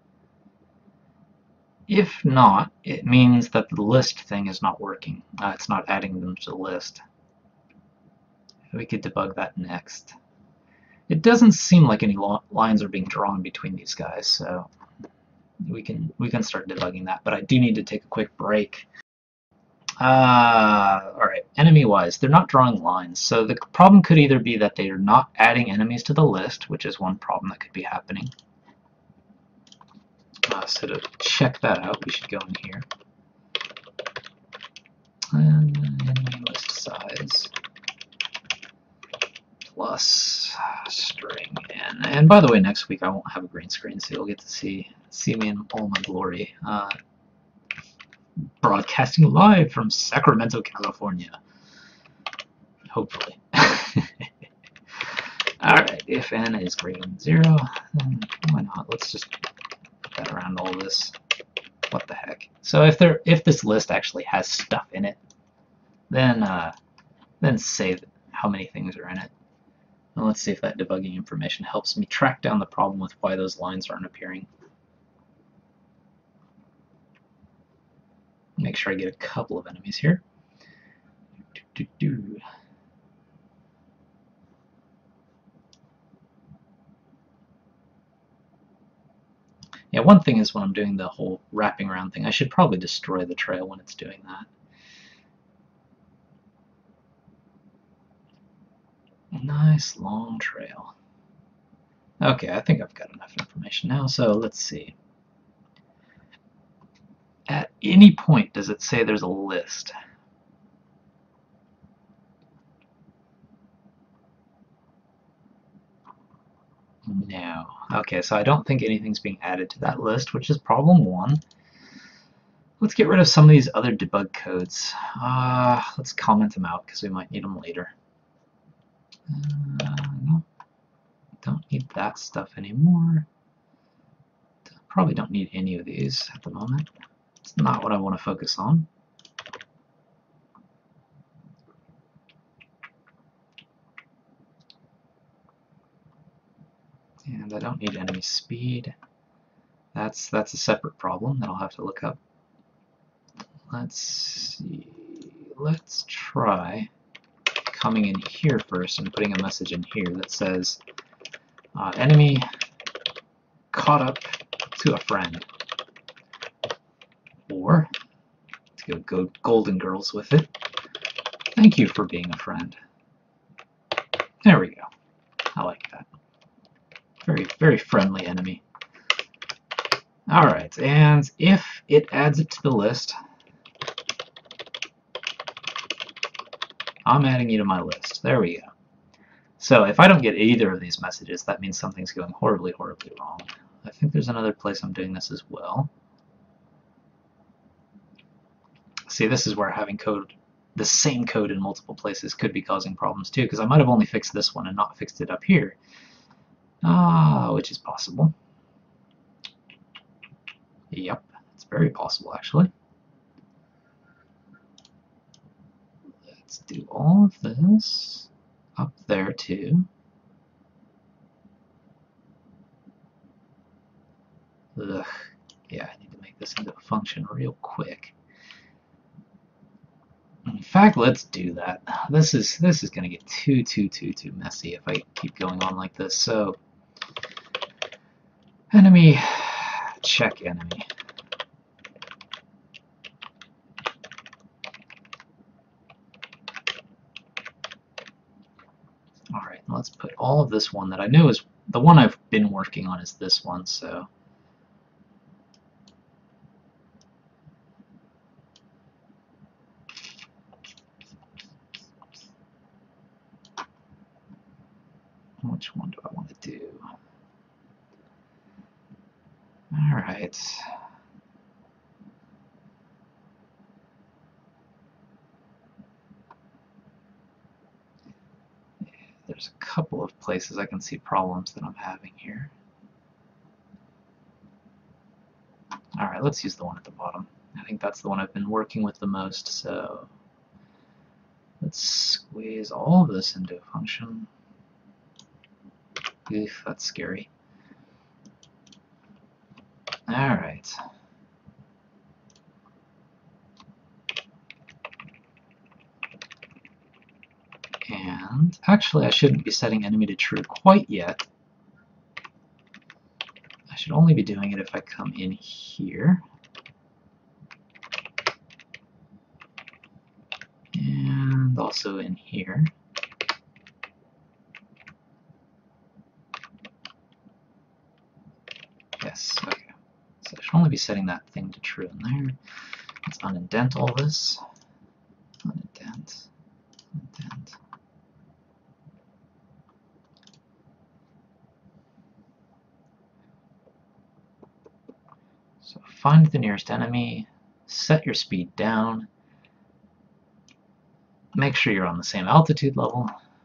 A: If not, it means that the list thing is not working. Uh, it's not adding them to the list. We could debug that next. It doesn't seem like any lines are being drawn between these guys, so we can we can start debugging that. But I do need to take a quick break. Uh, alright, enemy-wise, they're not drawing lines, so the problem could either be that they are not adding enemies to the list, which is one problem that could be happening. Uh, so to check that out, we should go in here. And enemy list size plus string n. And by the way, next week I won't have a green screen, so you'll get to see see me in all my glory. Uh, broadcasting live from Sacramento, California. Hopefully. Alright, if n is greater than zero, then why not? Let's just put that around all this. What the heck? So if there, if this list actually has stuff in it, then uh, then say how many things are in it. And let's see if that debugging information helps me track down the problem with why those lines aren't appearing. Make sure I get a couple of enemies here. Do, do, do. Yeah, one thing is when I'm doing the whole wrapping around thing, I should probably destroy the trail when it's doing that. Nice long trail. Okay, I think I've got enough information now, so let's see. At any point, does it say there's a list? No. Okay, so I don't think anything's being added to that list, which is problem one. Let's get rid of some of these other debug codes. Uh, let's comment them out because we might need them later. Uh, no, don't need that stuff anymore. Probably don't need any of these at the moment. It's not what I want to focus on. And I don't need enemy speed. That's that's a separate problem that I'll have to look up. Let's see. Let's try coming in here first and putting a message in here that says uh, enemy caught up to a friend. Or, to go, go Golden Girls with it, thank you for being a friend. There we go. I like that. Very, very friendly enemy. Alright, and if it adds it to the list, I'm adding you to my list. There we go. So if I don't get either of these messages, that means something's going horribly, horribly wrong. I think there's another place I'm doing this as well. See, this is where having code, the same code in multiple places could be causing problems too, because I might have only fixed this one and not fixed it up here. Ah, which is possible. Yep, it's very possible actually. Let's do all of this up there too. Ugh. Yeah, I need to make this into a function real quick. In fact, let's do that. This is this is going to get too too too too messy if I keep going on like this. So, enemy check enemy. All right, let's put all of this one that I know is the one I've been working on is this one. So. Which one do I want to do? All right. There's a couple of places I can see problems that I'm having here. All right, let's use the one at the bottom. I think that's the one I've been working with the most, so let's squeeze all of this into a function. Oof, that's scary. Alright. And actually I shouldn't be setting enemy to true quite yet. I should only be doing it if I come in here. and also in here. Yes, okay. So I should only be setting that thing to true in there. Let's unindent all this. Unindent, unindent. So find the nearest enemy, set your speed down, make sure you're on the same altitude level.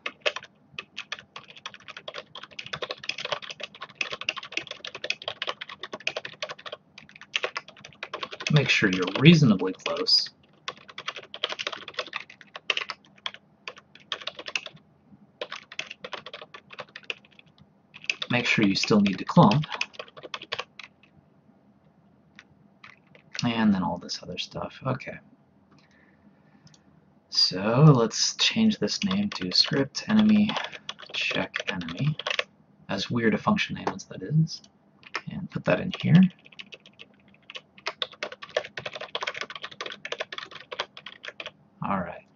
A: Make sure you're reasonably close. Make sure you still need to clump. And then all this other stuff. Okay. So let's change this name to script enemy check enemy, as weird a function name as that is, and put that in here. All right.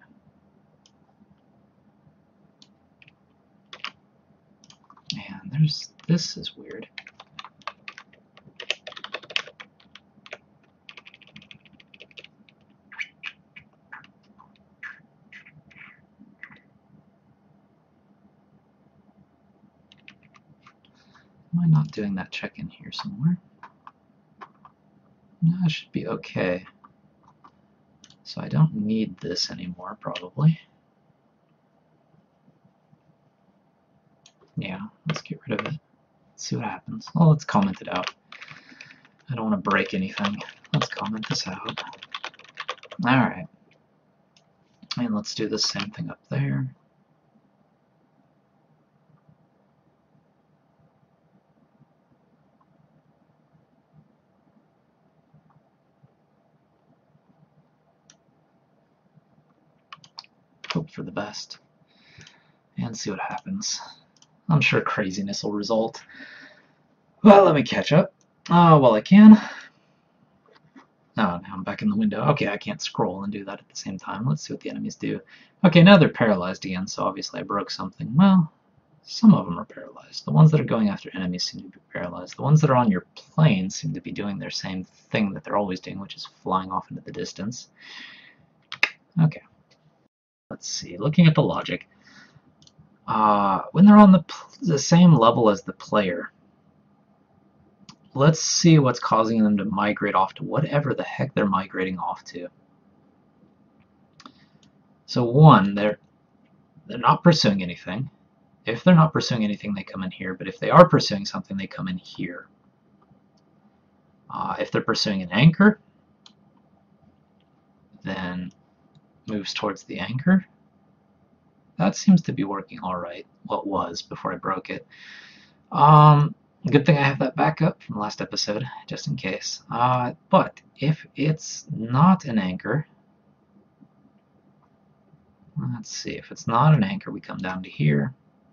A: And there's, this is weird. Am I not doing that check in here somewhere? No, it should be okay. So I don't need this anymore, probably. Yeah, let's get rid of it. Let's see what happens. Well, let's comment it out. I don't want to break anything. Let's comment this out. Alright. And let's do the same thing up there. Hope for the best. And see what happens. I'm sure craziness will result. Well, let me catch up. Uh, while I can. Oh, now I'm back in the window. Okay, I can't scroll and do that at the same time. Let's see what the enemies do. Okay, now they're paralyzed again, so obviously I broke something. Well, some of them are paralyzed. The ones that are going after enemies seem to be paralyzed. The ones that are on your plane seem to be doing their same thing that they're always doing, which is flying off into the distance. Okay. Let's see, looking at the logic, uh, when they're on the, the same level as the player, let's see what's causing them to migrate off to whatever the heck they're migrating off to. So one, they're, they're not pursuing anything. If they're not pursuing anything, they come in here, but if they are pursuing something, they come in here. Uh, if they're pursuing an anchor, then moves towards the anchor. That seems to be working all right. Well, it was before I broke it. Um, good thing I have that backup from last episode, just in case. Uh, but if it's not an anchor, let's see. If it's not an anchor, we come down to here.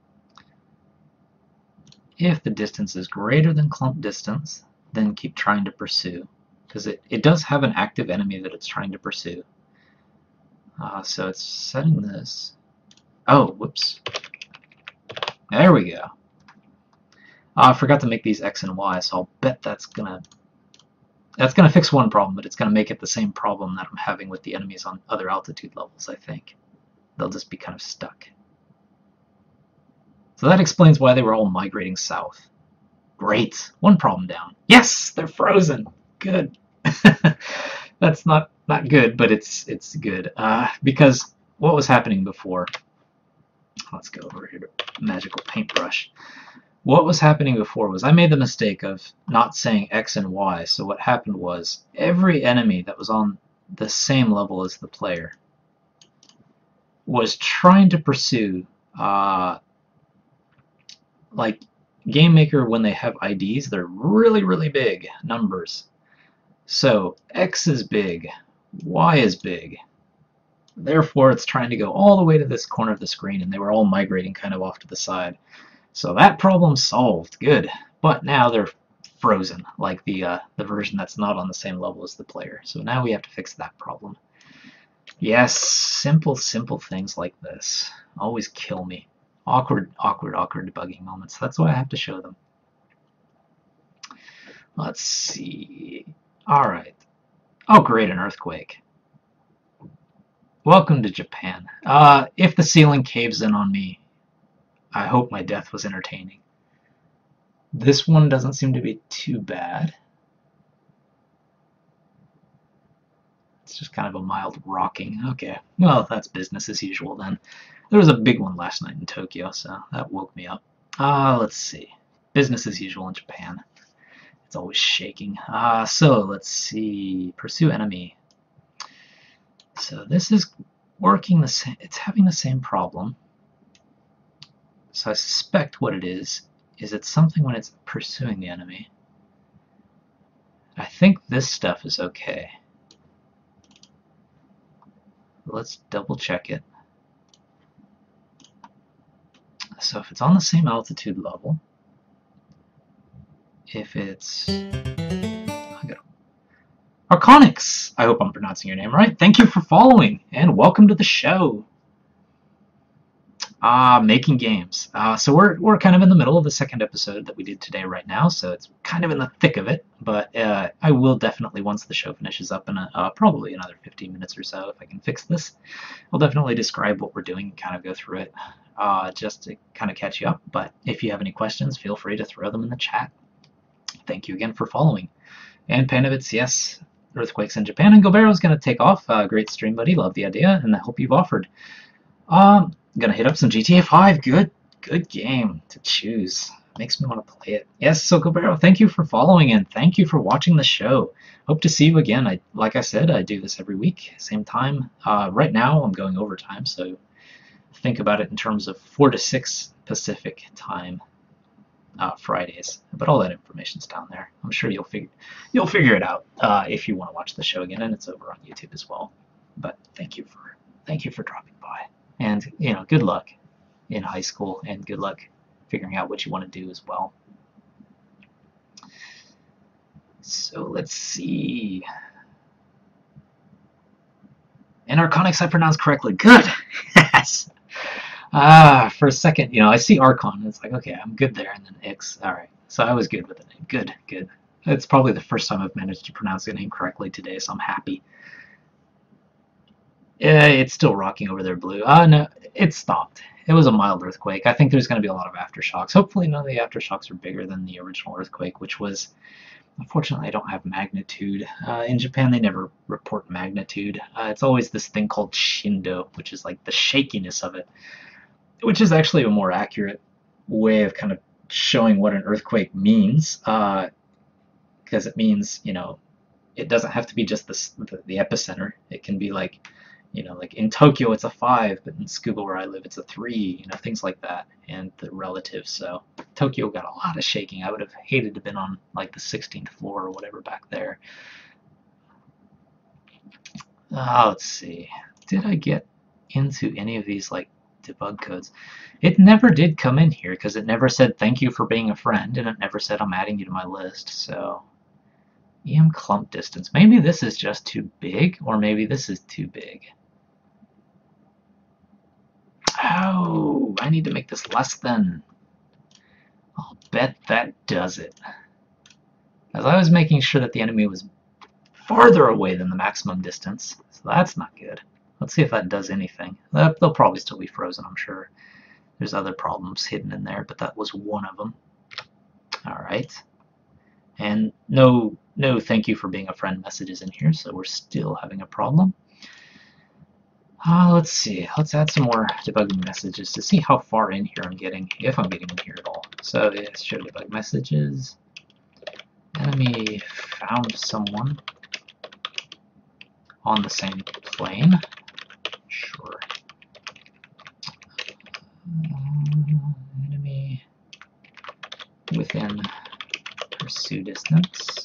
A: If the distance is greater than clump distance, then keep trying to pursue, because it, it does have an active enemy that it's trying to pursue. Uh, so it's setting this. Oh, whoops. There we go. Uh, I forgot to make these X and Y, so I'll bet that's gonna that's gonna fix one problem, but it's gonna make it the same problem that I'm having with the enemies on other altitude levels, I think. They'll just be kind of stuck. So that explains why they were all migrating south. Great. One problem down. Yes, they're frozen. Good. That's not not good, but it's it's good. Uh, because what was happening before? Let's go over here to magical paintbrush. What was happening before was I made the mistake of not saying X and Y. So what happened was every enemy that was on the same level as the player was trying to pursue, uh, like Game Maker, when they have I Ds, they're really, really big numbers. So X is big, Y is big. Therefore, it's trying to go all the way to this corner of the screen, and they were all migrating kind of off to the side. So that problem solved. Good. But now they're frozen, like the uh, the version that's not on the same level as the player. So now we have to fix that problem. Yes, simple, simple things like this always kill me. Awkward, awkward, awkward debugging moments. That's why I have to show them. Let's see. All right. Oh, great, an earthquake. Welcome to Japan. Uh, if the ceiling caves in on me, I hope my death was entertaining. This one doesn't seem to be too bad. It's just kind of a mild rocking. Okay, well, that's business as usual then. There was a big one last night in Tokyo, so that woke me up. Uh, let's see. Business as usual in Japan. It's always shaking. Uh, so, let's see. Pursue enemy. So this is working the same. It's having the same problem. So I suspect what it is, is it's something when it's pursuing the enemy. I think this stuff is okay. Let's double check it. So if it's on the same altitude level, if it's Arconix, I hope I'm pronouncing your name right. Thank you for following and welcome to the show. Ah, uh, making games. Uh, so we're we're kind of in the middle of the second episode that we did today right now, so it's kind of in the thick of it. But uh, I will definitely, once the show finishes up in a, uh, probably another fifteen minutes or so, if I can fix this, I'll definitely describe what we're doing and kind of go through it, uh, just to kind of catch you up. But if you have any questions, feel free to throw them in the chat. Thank you again for following. And Panovitz, yes, earthquakes in Japan, and Gobero's going to take off. Uh, great stream, buddy. Love the idea, and I hope you've offered. Um, I'm gonna hit up some G T A five. Good, good game to choose. Makes me want to play it. Yes, so Gobero, thank you for following and thank you for watching the show. Hope to see you again. I, like I said, I do this every week, same time. Uh, right now, I'm going overtime, so think about it in terms of four to six Pacific time, uh, Fridays. But all that information's down there. I'm sure you'll figure you'll figure it out uh, if you want to watch the show again, and it's over on YouTube as well. But thank you for thank you for dropping by. And, you know, good luck in high school and good luck figuring out what you want to do as well. So let's see. And Arconix I pronounced correctly. Good! Yes! Ah, for a second, you know, I see Archon and it's like, okay, I'm good there. And then Ix. Alright. So I was good with the name. Good, good. It's probably the first time I've managed to pronounce the name correctly today, so I'm happy. Yeah, it's still rocking over there, Blue. Uh, no, it stopped. It was a mild earthquake. I think there's going to be a lot of aftershocks. Hopefully none of the aftershocks are bigger than the original earthquake, which was, unfortunately, I don't have magnitude. Uh, in Japan, they never report magnitude. Uh, it's always this thing called shindo, which is like the shakiness of it, which is actually a more accurate way of kind of showing what an earthquake means, uh, because it means, you know, it doesn't have to be just the, the, the epicenter. It can be like, you know, like in Tokyo it's a five, but in Tsukuba where I live it's a three, you know, things like that, and the relative. So Tokyo got a lot of shaking. I would have hated to have been on like the sixteenth floor or whatever back there. Uh, let's see. Did I get into any of these like debug codes? It never did come in here because it never said thank you for being a friend, and it never said I'm adding you to my list. So E M clump distance. Maybe this is just too big, or maybe this is too big. Oh, I need to make this less than. I'll bet that does it. As I was making sure that the enemy was farther away than the maximum distance, so that's not good. Let's see if that does anything. They'll probably still be frozen, I'm sure. There's other problems hidden in there, but that was one of them. All right. And no, no thank you for being a friend messages in here, so we're still having a problem. Uh, let's see, let's add some more debugging messages to see how far in here I'm getting, if I'm getting in here at all. So let's show debug messages. Enemy found someone on the same plane. Sure. Uh, enemy within pursue distance.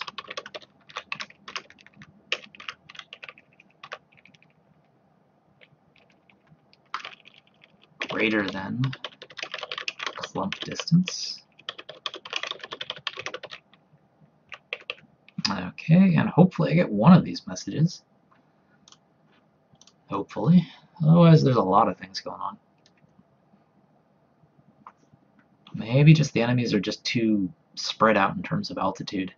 A: Greater than clump distance. Okay, and hopefully I get one of these messages. Hopefully. Otherwise, there's a lot of things going on. Maybe just the enemies are just too spread out in terms of altitude.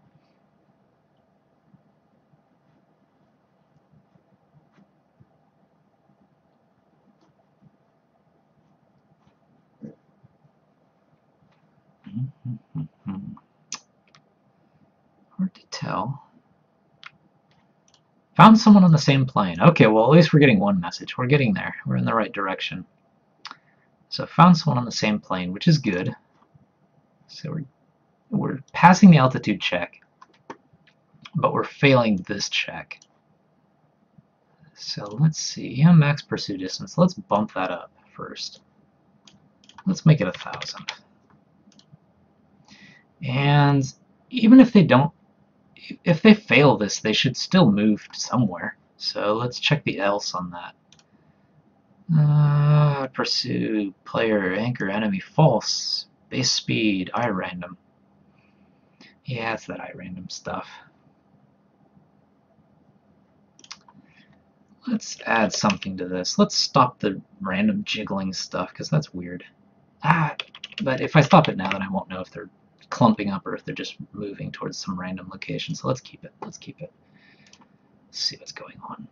A: Hard to tell. Found someone on the same plane. Okay, well, at least we're getting one message. We're getting there. We're in the right direction. So found someone on the same plane, which is good. So we're, we're passing the altitude check, but we're failing this check. So let's see. Yeah, max pursuit distance. Let's bump that up first. Let's make it a thousand. And even if they don't, if they fail this, they should still move somewhere. So let's check the else on that. Uh, pursue, player, anchor, enemy, false, base speed, iRandom. Yeah, it's that iRandom stuff. Let's add something to this. Let's stop the random jiggling stuff, because that's weird. Ah, but if I stop it now, then I won't know if they're clumping up or if they're just moving towards some random location. So let's keep it. Let's keep it. Let's see what's going on.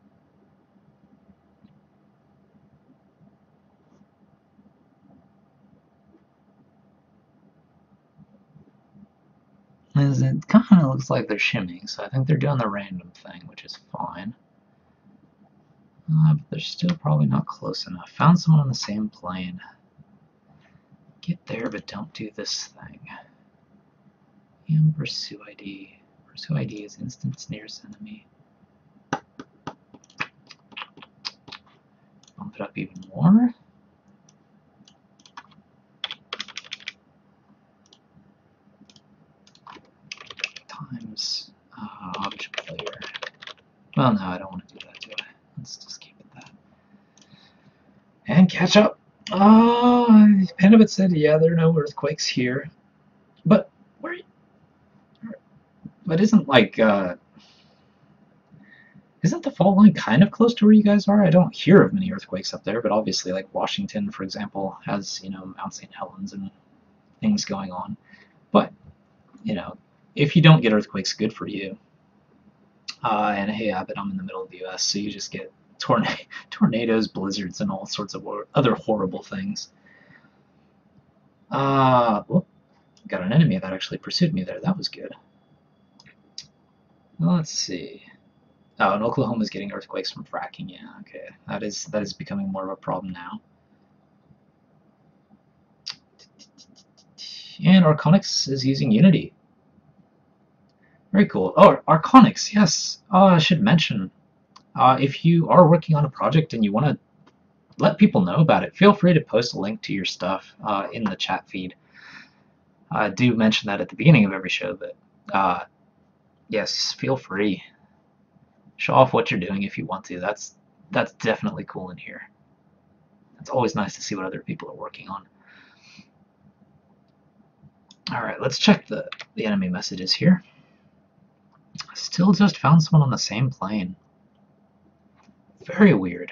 A: It kind of looks like they're shimmying, so I think they're doing the random thing, which is fine. Uh, but they're still probably not close enough. Found someone on the same plane. Get there, but don't do this thing. And pursue I D. Pursue I D is instance nearest enemy. Bump it up even more. Times uh, object player. Well, no, I don't want to do that, do I? Let's just keep it that. And catch up. Oh, Pandabit said, yeah, there are no earthquakes here. But where? But isn't like uh, isn't the fault line kind of close to where you guys are? I don't hear of many earthquakes up there, but obviously, like Washington, for example, has, you know, Mount Saint Helens and things going on. But you know, if you don't get earthquakes, good for you. Uh, and hey, I bet I'm in the middle of the U S, so you just get torna tornadoes, blizzards, and all sorts of other horrible things. Uh, whoop, got an enemy that actually pursued me there. That was good. Let's see. Oh, and Oklahoma's getting earthquakes from fracking. Yeah, okay. That is that is becoming more of a problem now. And Arconix is using Unity. Very cool. Oh, Arconix, yes. Oh, I should mention, uh, if you are working on a project and you want to let people know about it, feel free to post a link to your stuff uh, in the chat feed. I do mention that at the beginning of every show, but uh, yes, feel free. Show off what you're doing if you want to. That's that's definitely cool in here. It's always nice to see what other people are working on. All right, let's check the, the enemy messages here. Still just found someone on the same plane. Very weird.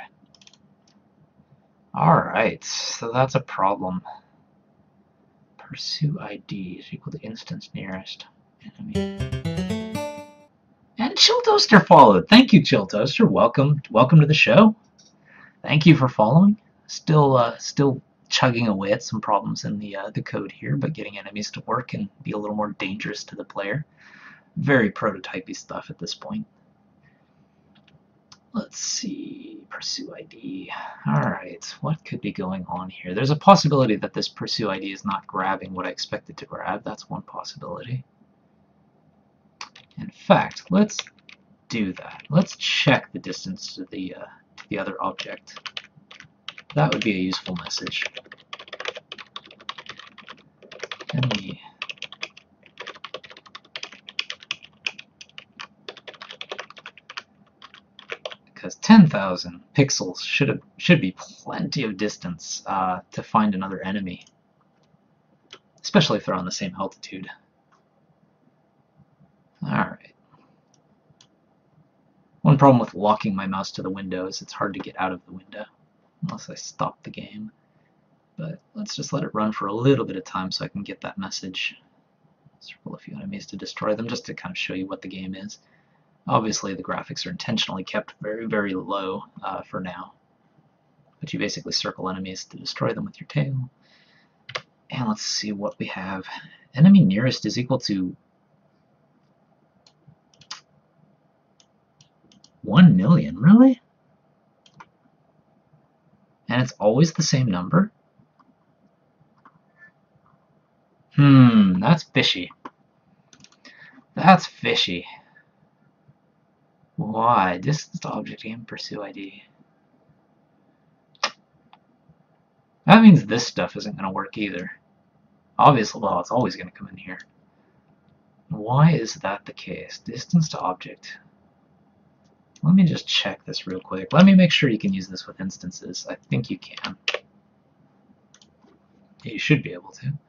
A: Alright, so that's a problem. Pursue I D is equal to instance nearest enemy. And Chill Toaster followed. Thank you, Chill Toaster. Welcome, welcome to the show. Thank you for following. Still, uh, still chugging away at some problems in the uh, the code here, but getting enemies to work and be a little more dangerous to the player. Very prototypey stuff at this point. Let's see, pursue I D. Alright, what could be going on here? There's a possibility that this pursue I D is not grabbing what I expect it to grab. That's one possibility. In fact, let's do that. Let's check the distance to the, uh, to the other object. That would be a useful message. Enemy. Because ten thousand pixels should have should be plenty of distance uh, to find another enemy, especially if they're on the same altitude. All right. One problem with locking my mouse to the window is it's hard to get out of the window unless I stop the game. But let's just let it run for a little bit of time so I can get that message. Circle a few enemies to destroy them, just to kind of show you what the game is. Obviously the graphics are intentionally kept very, very low uh, for now. But you basically circle enemies to destroy them with your tail. And let's see what we have. Enemy nearest is equal to one million, really? And it's always the same number? Hmm, that's fishy. That's fishy. Why? Distance to object aim pursue I D. That means this stuff isn't going to work either. Obviously, well, it's always going to come in here. Why is that the case? Distance to object. Let me just check this real quick. Let me make sure you can use this with instances. I think you can. You should be able to.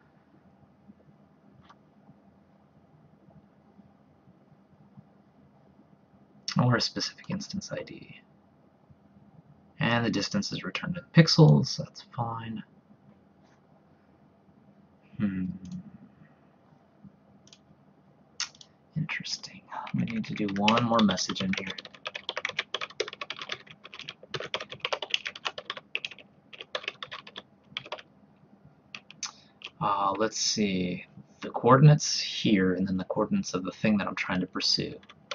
A: Or a specific instance I D. And the distance is returned in pixels. That's fine. Hmm. Interesting. We need to do one more message in here. Uh, let's see. The coordinates here, and then the coordinates of the thing that I'm trying to pursue.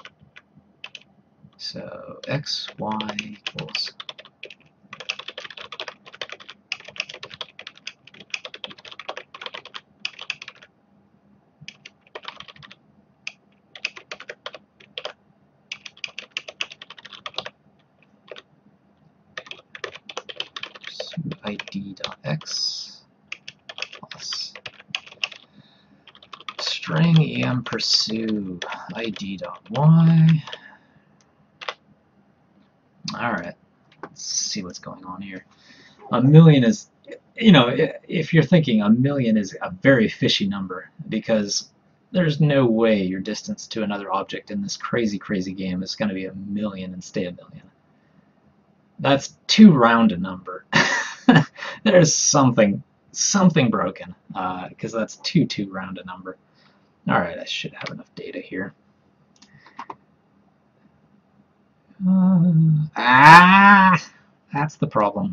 A: So x, y equals id dot x plus string em pursue id dot y. Alright, let's see what's going on here. A million is, you know, if you're thinking a million is a very fishy number, because there's no way your distance to another object in this crazy, crazy game is going to be a million and stay a million. That's too round a number. There's something, something broken, because uh, that's too, too round a number. Alright, I should have enough data here. Uh, ah, that's the problem.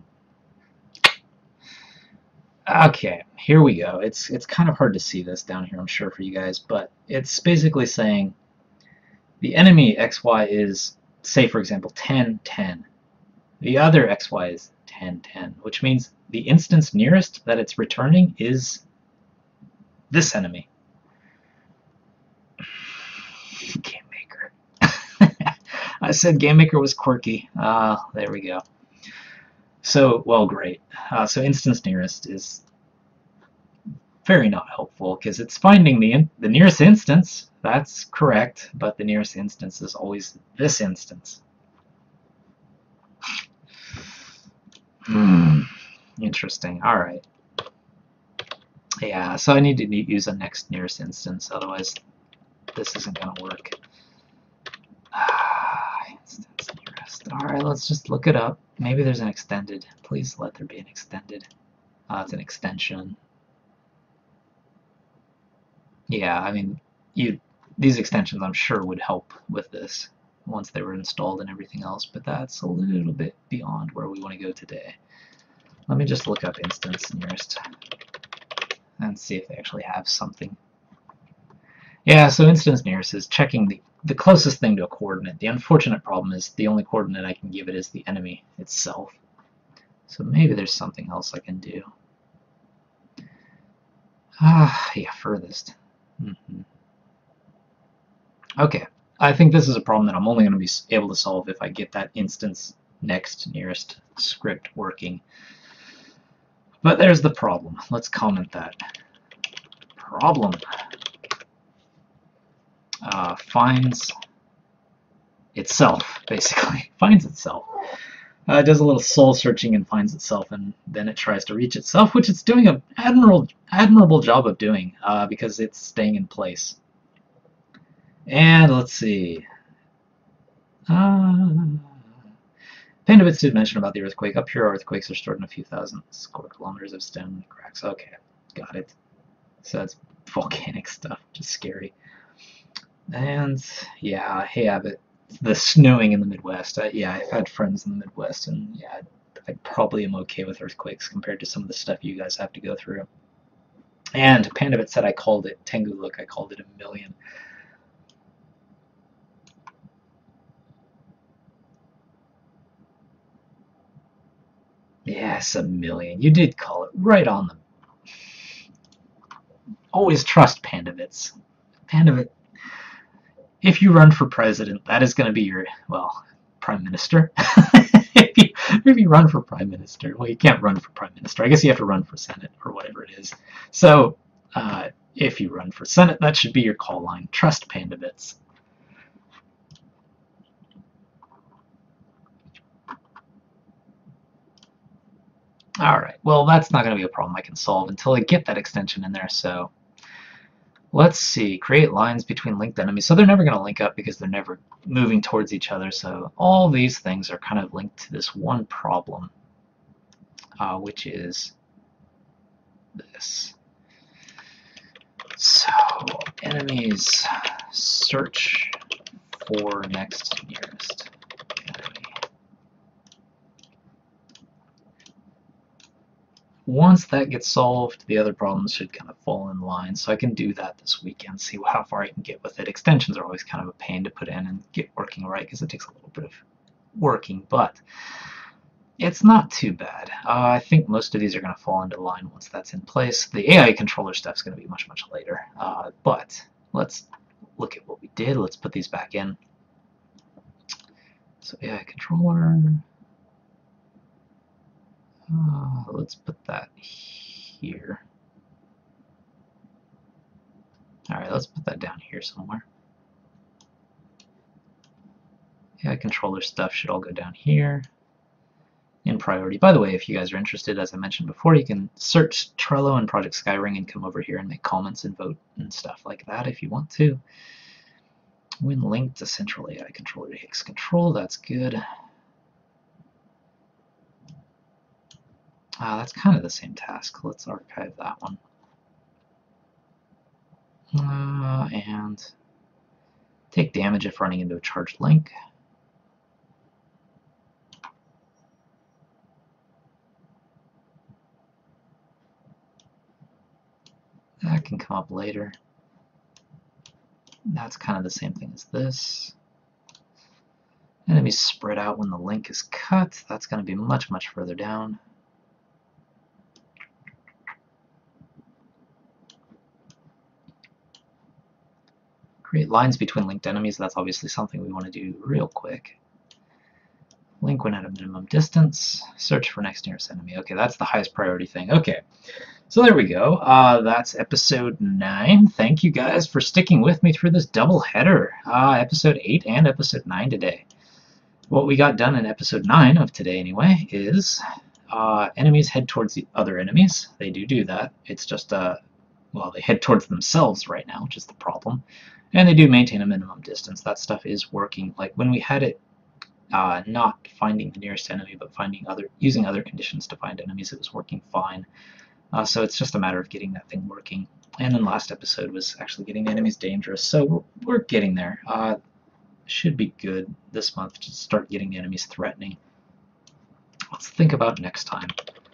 A: Okay, here we go. It's it's kind of hard to see this down here, I'm sure, for you guys, but it's basically saying the enemy X Y is, say, for example, ten, ten. The other X Y is ten, ten, which means the instance nearest that it's returning is this enemy. Game Maker. I said Game Maker was quirky. Ah, uh, there we go. So, well, great. Uh, so instance nearest is very not helpful because it's finding the in the nearest instance. That's correct, but the nearest instance is always this instance. Hmm. Interesting. All right. Yeah. So I need to use a next nearest instance, otherwise this isn't going to work. Ah, instance nearest. All right. Let's just look it up. Maybe there's an extended. Please let there be an extended. Uh, it's an extension. Yeah, I mean, you these extensions I'm sure would help with this once they were installed and everything else, but that's a little bit beyond where we want to go today. Let me just look up instance nearest and see if they actually have something. Yeah, so instance nearest is checking the, the closest thing to a coordinate. The unfortunate problem is the only coordinate I can give it is the enemy itself. So maybe there's something else I can do. Ah, yeah, furthest. Mm-hmm. Okay, I think this is a problem that I'm only going to be able to solve if I get that instance next nearest script working. But there's the problem. Let's comment that. Problem. Uh, finds itself, basically. Finds itself. Uh, it does a little soul searching and finds itself, and then it tries to reach itself, which it's doing an admirable, admirable job of doing, uh, because it's staying in place. And let's see. Uh, Pandabits did mention about the earthquake. Up here, earthquakes are stored in a few thousand square kilometers of stone cracks. Okay, got it. So that's volcanic stuff, just scary. And yeah, hey Abbott, the snowing in the Midwest. Uh, yeah, I've had friends in the Midwest, and yeah, I probably am okay with earthquakes compared to some of the stuff you guys have to go through. And Pandabit said I called it Tengu. Look, I called it a million. Yes, a million. You did call it right on the. Always trust Pandavits. Pandavit. If you run for president, that is going to be your, well, prime minister. if, you, if you run for prime minister, well, you can't run for prime minister. I guess you have to run for senate or whatever it is. So uh, if you run for senate, that should be your call line. Trust Pandavits. All right, well, that's not going to be a problem I can solve until I get that extension in there. So let's see, create lines between linked enemies. So they're never going to link up because they're never moving towards each other. So all these things are kind of linked to this one problem, uh, which is this. So enemies search for next nearest enemy. Once that gets solved, the other problems should kind of fall in line. So I can do that this weekend, see how far I can get with it. Extensions are always kind of a pain to put in and get working right because it takes a little bit of working, but it's not too bad. Uh, I think most of these are going to fall into line once that's in place. The A I controller stuff is going to be much, much later. Uh, but let's look at what we did. Let's put these back in. So A I controller. Uh, let's put that here. Alright, let's put that down here somewhere. Yeah, controller stuff should all go down here in priority. By the way, if you guys are interested, as I mentioned before, you can search Trello and Project Skyring and come over here and make comments and vote and stuff like that if you want to. When linked to central A I controller to Higgs control, that's good. Ah, that's kind of the same task. Let's archive that one. Uh, and take damage if running into a charged link. That can come up later. That's kind of the same thing as this. Enemies spread out when the link is cut. That's going to be much, much further down. Create lines between linked enemies. That's obviously something we want to do real quick. Link when at a minimum distance. Search for next nearest enemy. Okay, that's the highest priority thing. Okay, so there we go. Uh, that's episode nine. Thank you guys for sticking with me through this double header. Uh, episode eight and episode nine today. What we got done in episode nine of today anyway is uh, enemies head towards the other enemies. They do do that. It's just, uh, well, they head towards themselves right now, which is the problem. And they do maintain a minimum distance. That stuff is working. Like when we had it uh, not finding the nearest enemy, but finding other, using other conditions to find enemies, it was working fine. Uh, so it's just a matter of getting that thing working. And then last episode was actually getting the enemies dangerous. So we're, we're getting there. Uh, should be good this month to start getting the enemies threatening. Let's think about next time.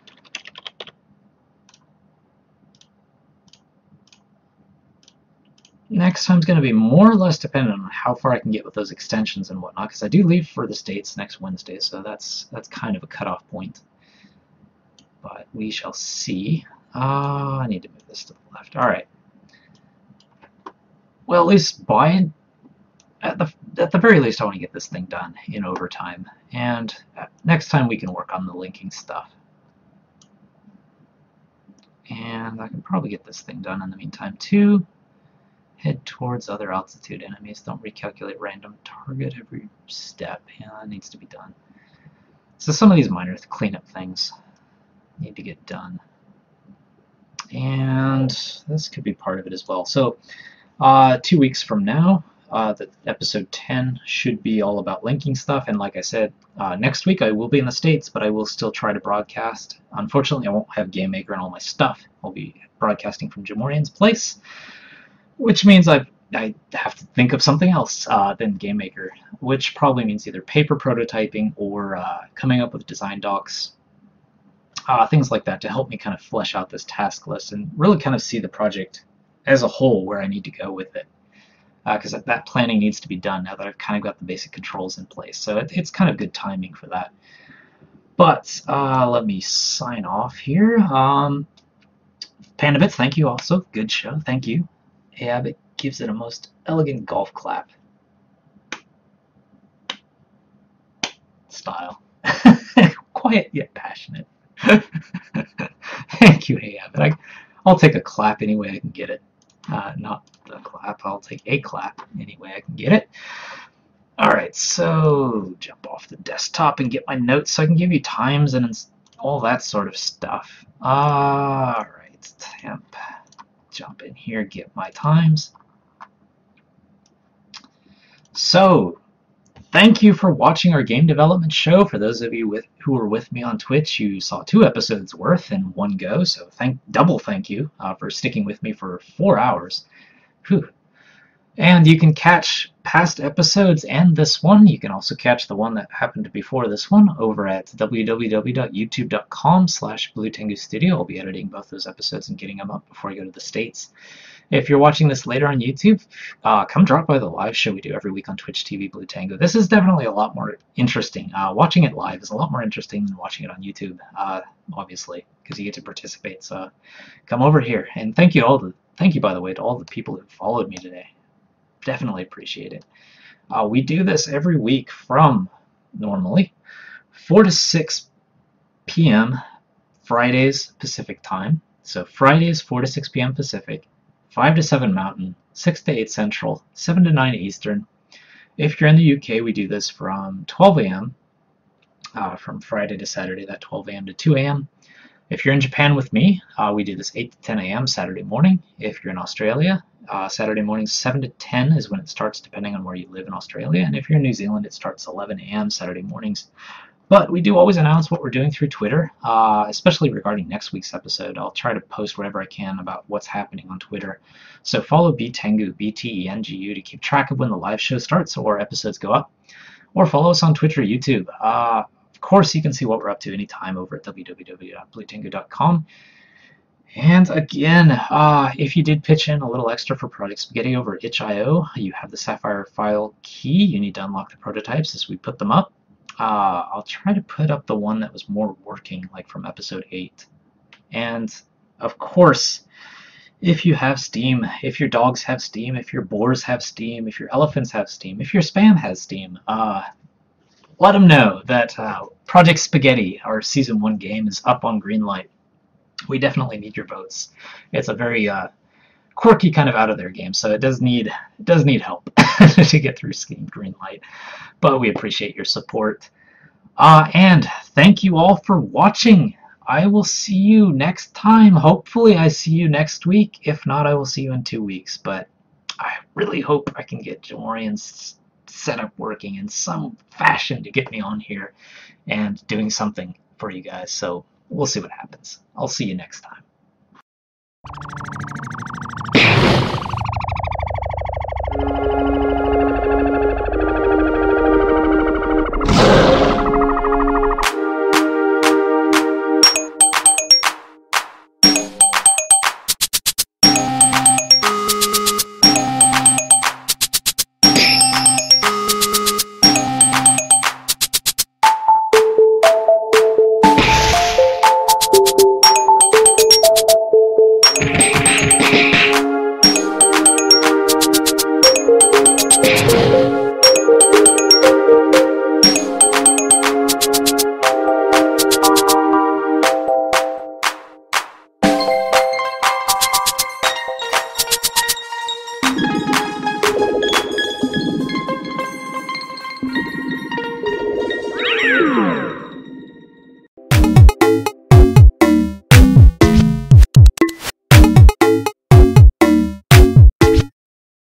A: Next time's going to be more or less dependent on how far I can get with those extensions and whatnot, because I do leave for the States next Wednesday, so that's that's kind of a cutoff point. But we shall see. Uh, I need to move this to the left. All right. Well, at least by at the at the very least, I want to get this thing done in overtime, and next time we can work on the linking stuff. And I can probably get this thing done in the meantime too. Head towards other altitude enemies. Don't recalculate random target every step. Yeah, that needs to be done. So some of these minor cleanup things need to get done. And this could be part of it as well. So uh, two weeks from now, Uh, that episode ten should be all about linking stuff, and like I said, uh, next week I will be in the States, but I will still try to broadcast. Unfortunately, I won't have Game Maker and all my stuff. I'll be broadcasting from Jamorian's place, which means I I have to think of something else uh, than Game Maker, which probably means either paper prototyping or uh, coming up with design docs, uh, things like that, to help me kind of flesh out this task list and really kind of see the project as a whole, where I need to go with it. Because uh, that planning needs to be done now that I've kind of got the basic controls in place. So it, it's kind of good timing for that. But uh, let me sign off here. Um, Pandabits, thank you also. Good show, thank you. Abbott gives it a most elegant golf clap. Style. Quiet yet passionate. Thank you, Hey Abbott. I, I'll take a clap any way I can get it. Uh, not the clap, I'll take a clap any way I can get it. Alright, so jump off the desktop and get my notes so I can give you times and all that sort of stuff. Alright, temp. Jump in here, get my times. So, thank you for watching our game development show. For those of you with, who were with me on Twitch, you saw two episodes worth in one go, so thank double thank you uh, for sticking with me for four hours. Whew. And you can catch past episodes and this one. You can also catch the one that happened before this one over at w w w dot youtube dot com slash blue tengu studio. I'll be editing both those episodes and getting them up before I go to the States. If you're watching this later on YouTube, uh, come drop by the live show we do every week on Twitch T V Blue Tengu. This is definitely a lot more interesting. Uh, watching it live is a lot more interesting than watching it on YouTube, uh, obviously, because you get to participate. So come over here, and thank you all. The, thank you, by the way, to all the people who followed me today. Definitely appreciate it. Uh, we do this every week from normally four to six p m Fridays Pacific time. So Fridays four to six p m Pacific. five to seven Mountain, six to eight Central, seven to nine Eastern. If you're in the U K, we do this from twelve a m Uh, from Friday to Saturday, that twelve a m to two a m If you're in Japan with me, uh, we do this eight to ten a m Saturday morning. If you're in Australia, uh, Saturday morning seven to ten is when it starts, depending on where you live in Australia. And if you're in New Zealand, it starts eleven a m Saturday mornings. But we do always announce what we're doing through Twitter, uh, especially regarding next week's episode. I'll try to post whatever I can about what's happening on Twitter. So follow btengu, B T E N G U, to keep track of when the live show starts or episodes go up. Or follow us on Twitter or YouTube. Uh, of course, you can see what we're up to anytime over at w w w dot blue tengu dot com. And again, uh, if you did pitch in a little extra for Project Spaghetti over at itch dot i o, you have the Sapphire file key. You need to unlock the prototypes as we put them up. Uh, I'll try to put up the one that was more working, like from episode eight. And, of course, if you have Steam, if your dogs have Steam, if your boars have Steam, if your elephants have Steam, if your spam has Steam, uh, let them know that uh, Project Spaghetti, our Season one game, is up on Greenlight. We definitely need your votes. It's a very uh, quirky kind of out-of-there game, so it does need it does need help to get through Steam Greenlight. But we appreciate your support. Uh, and thank you all for watching. I will see you next time. Hopefully I see you next week. If not, I will see you in two weeks. But I really hope I can get Jamorian's setup working in some fashion to get me on here and doing something for you guys. So we'll see what happens. I'll see you next time.